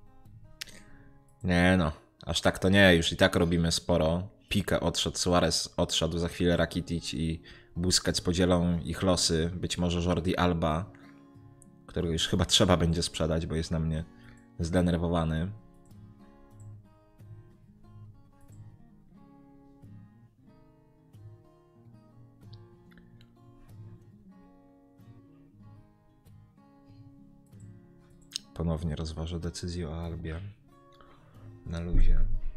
Speaker 1: Nie no, aż tak to nie, już i tak robimy sporo. Pique odszedł, Suarez odszedł, za chwilę Rakitic i Busquets podzielą ich losy. Być może Jordi Alba, którego już chyba trzeba będzie sprzedać, bo jest na mnie zdenerwowany. Ponownie rozważę decyzję o Albie. Na luzie.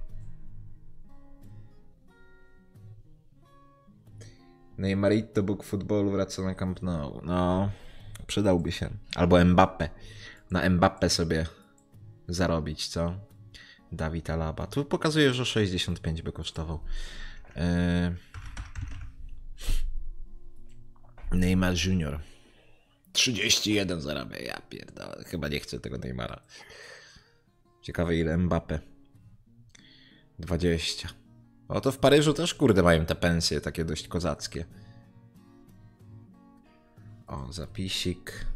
Speaker 1: Neymarito, Bóg futbolu, wraca na Camp Nou. No, przydałby się. Albo Mbappé. Na Mbappé sobie zarobić, co? David Alaba. Tu pokazuje, że 65 by kosztował. Neymar Junior. 31 zarabia, ja pierdolę. Chyba nie chcę tego Neymara. Ciekawe ile Mbappé. 20. O, to w Paryżu też kurde mają te pensje takie dość kozackie. O, zapisik.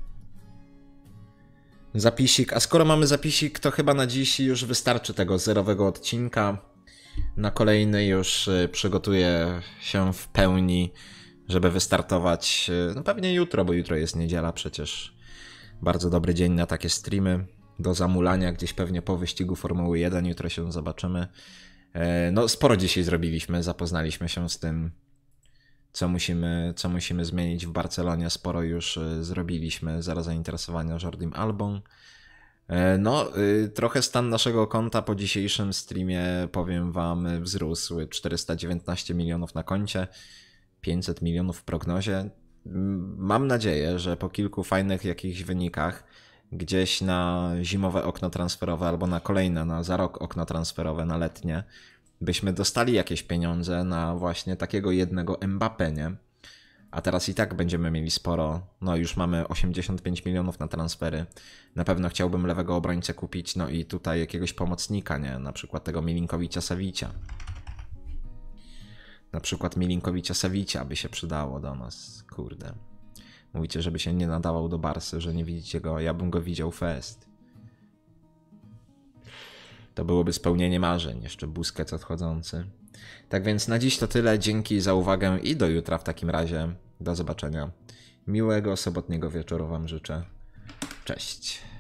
Speaker 1: Zapisik. A skoro mamy zapisik, to chyba na dziś już wystarczy tego zerowego odcinka. Na kolejny już przygotuję się w pełni, żeby wystartować, no pewnie jutro, bo jutro jest niedziela przecież. Bardzo dobry dzień na takie streamy. Do zamulania gdzieś pewnie po wyścigu Formuły 1. Jutro się zobaczymy. No sporo dzisiaj zrobiliśmy. Zapoznaliśmy się z tym, co musimy zmienić w Barcelonie. Sporo już zrobiliśmy. Zero zainteresowania Jordim Albą. No, trochę stan naszego konta po dzisiejszym streamie, powiem wam, wzrósł. 419 milionów na koncie. 500 milionów w prognozie. Mam nadzieję, że po kilku fajnych jakichś wynikach gdzieś na zimowe okno transferowe albo na kolejne, na za rok okno transferowe, na letnie, byśmy dostali jakieś pieniądze na właśnie takiego jednego Mbappé, nie? A teraz i tak będziemy mieli sporo. No już mamy 85 milionów na transfery. Na pewno chciałbym lewego obrońcę kupić, no i tutaj jakiegoś pomocnika, nie? Na przykład tego Milinkovicia-Savicia. Na przykład Milinkovicia-Savicia by się przydało do nas, kurde. Mówicie, żeby się nie nadawał do Barsy, że nie widzicie go, ja bym go widział fest. To byłoby spełnienie marzeń, jeszcze Busquets odchodzący. Tak więc na dziś to tyle, dzięki za uwagę i do jutra w takim razie. Do zobaczenia. Miłego sobotniego wieczoru wam życzę. Cześć.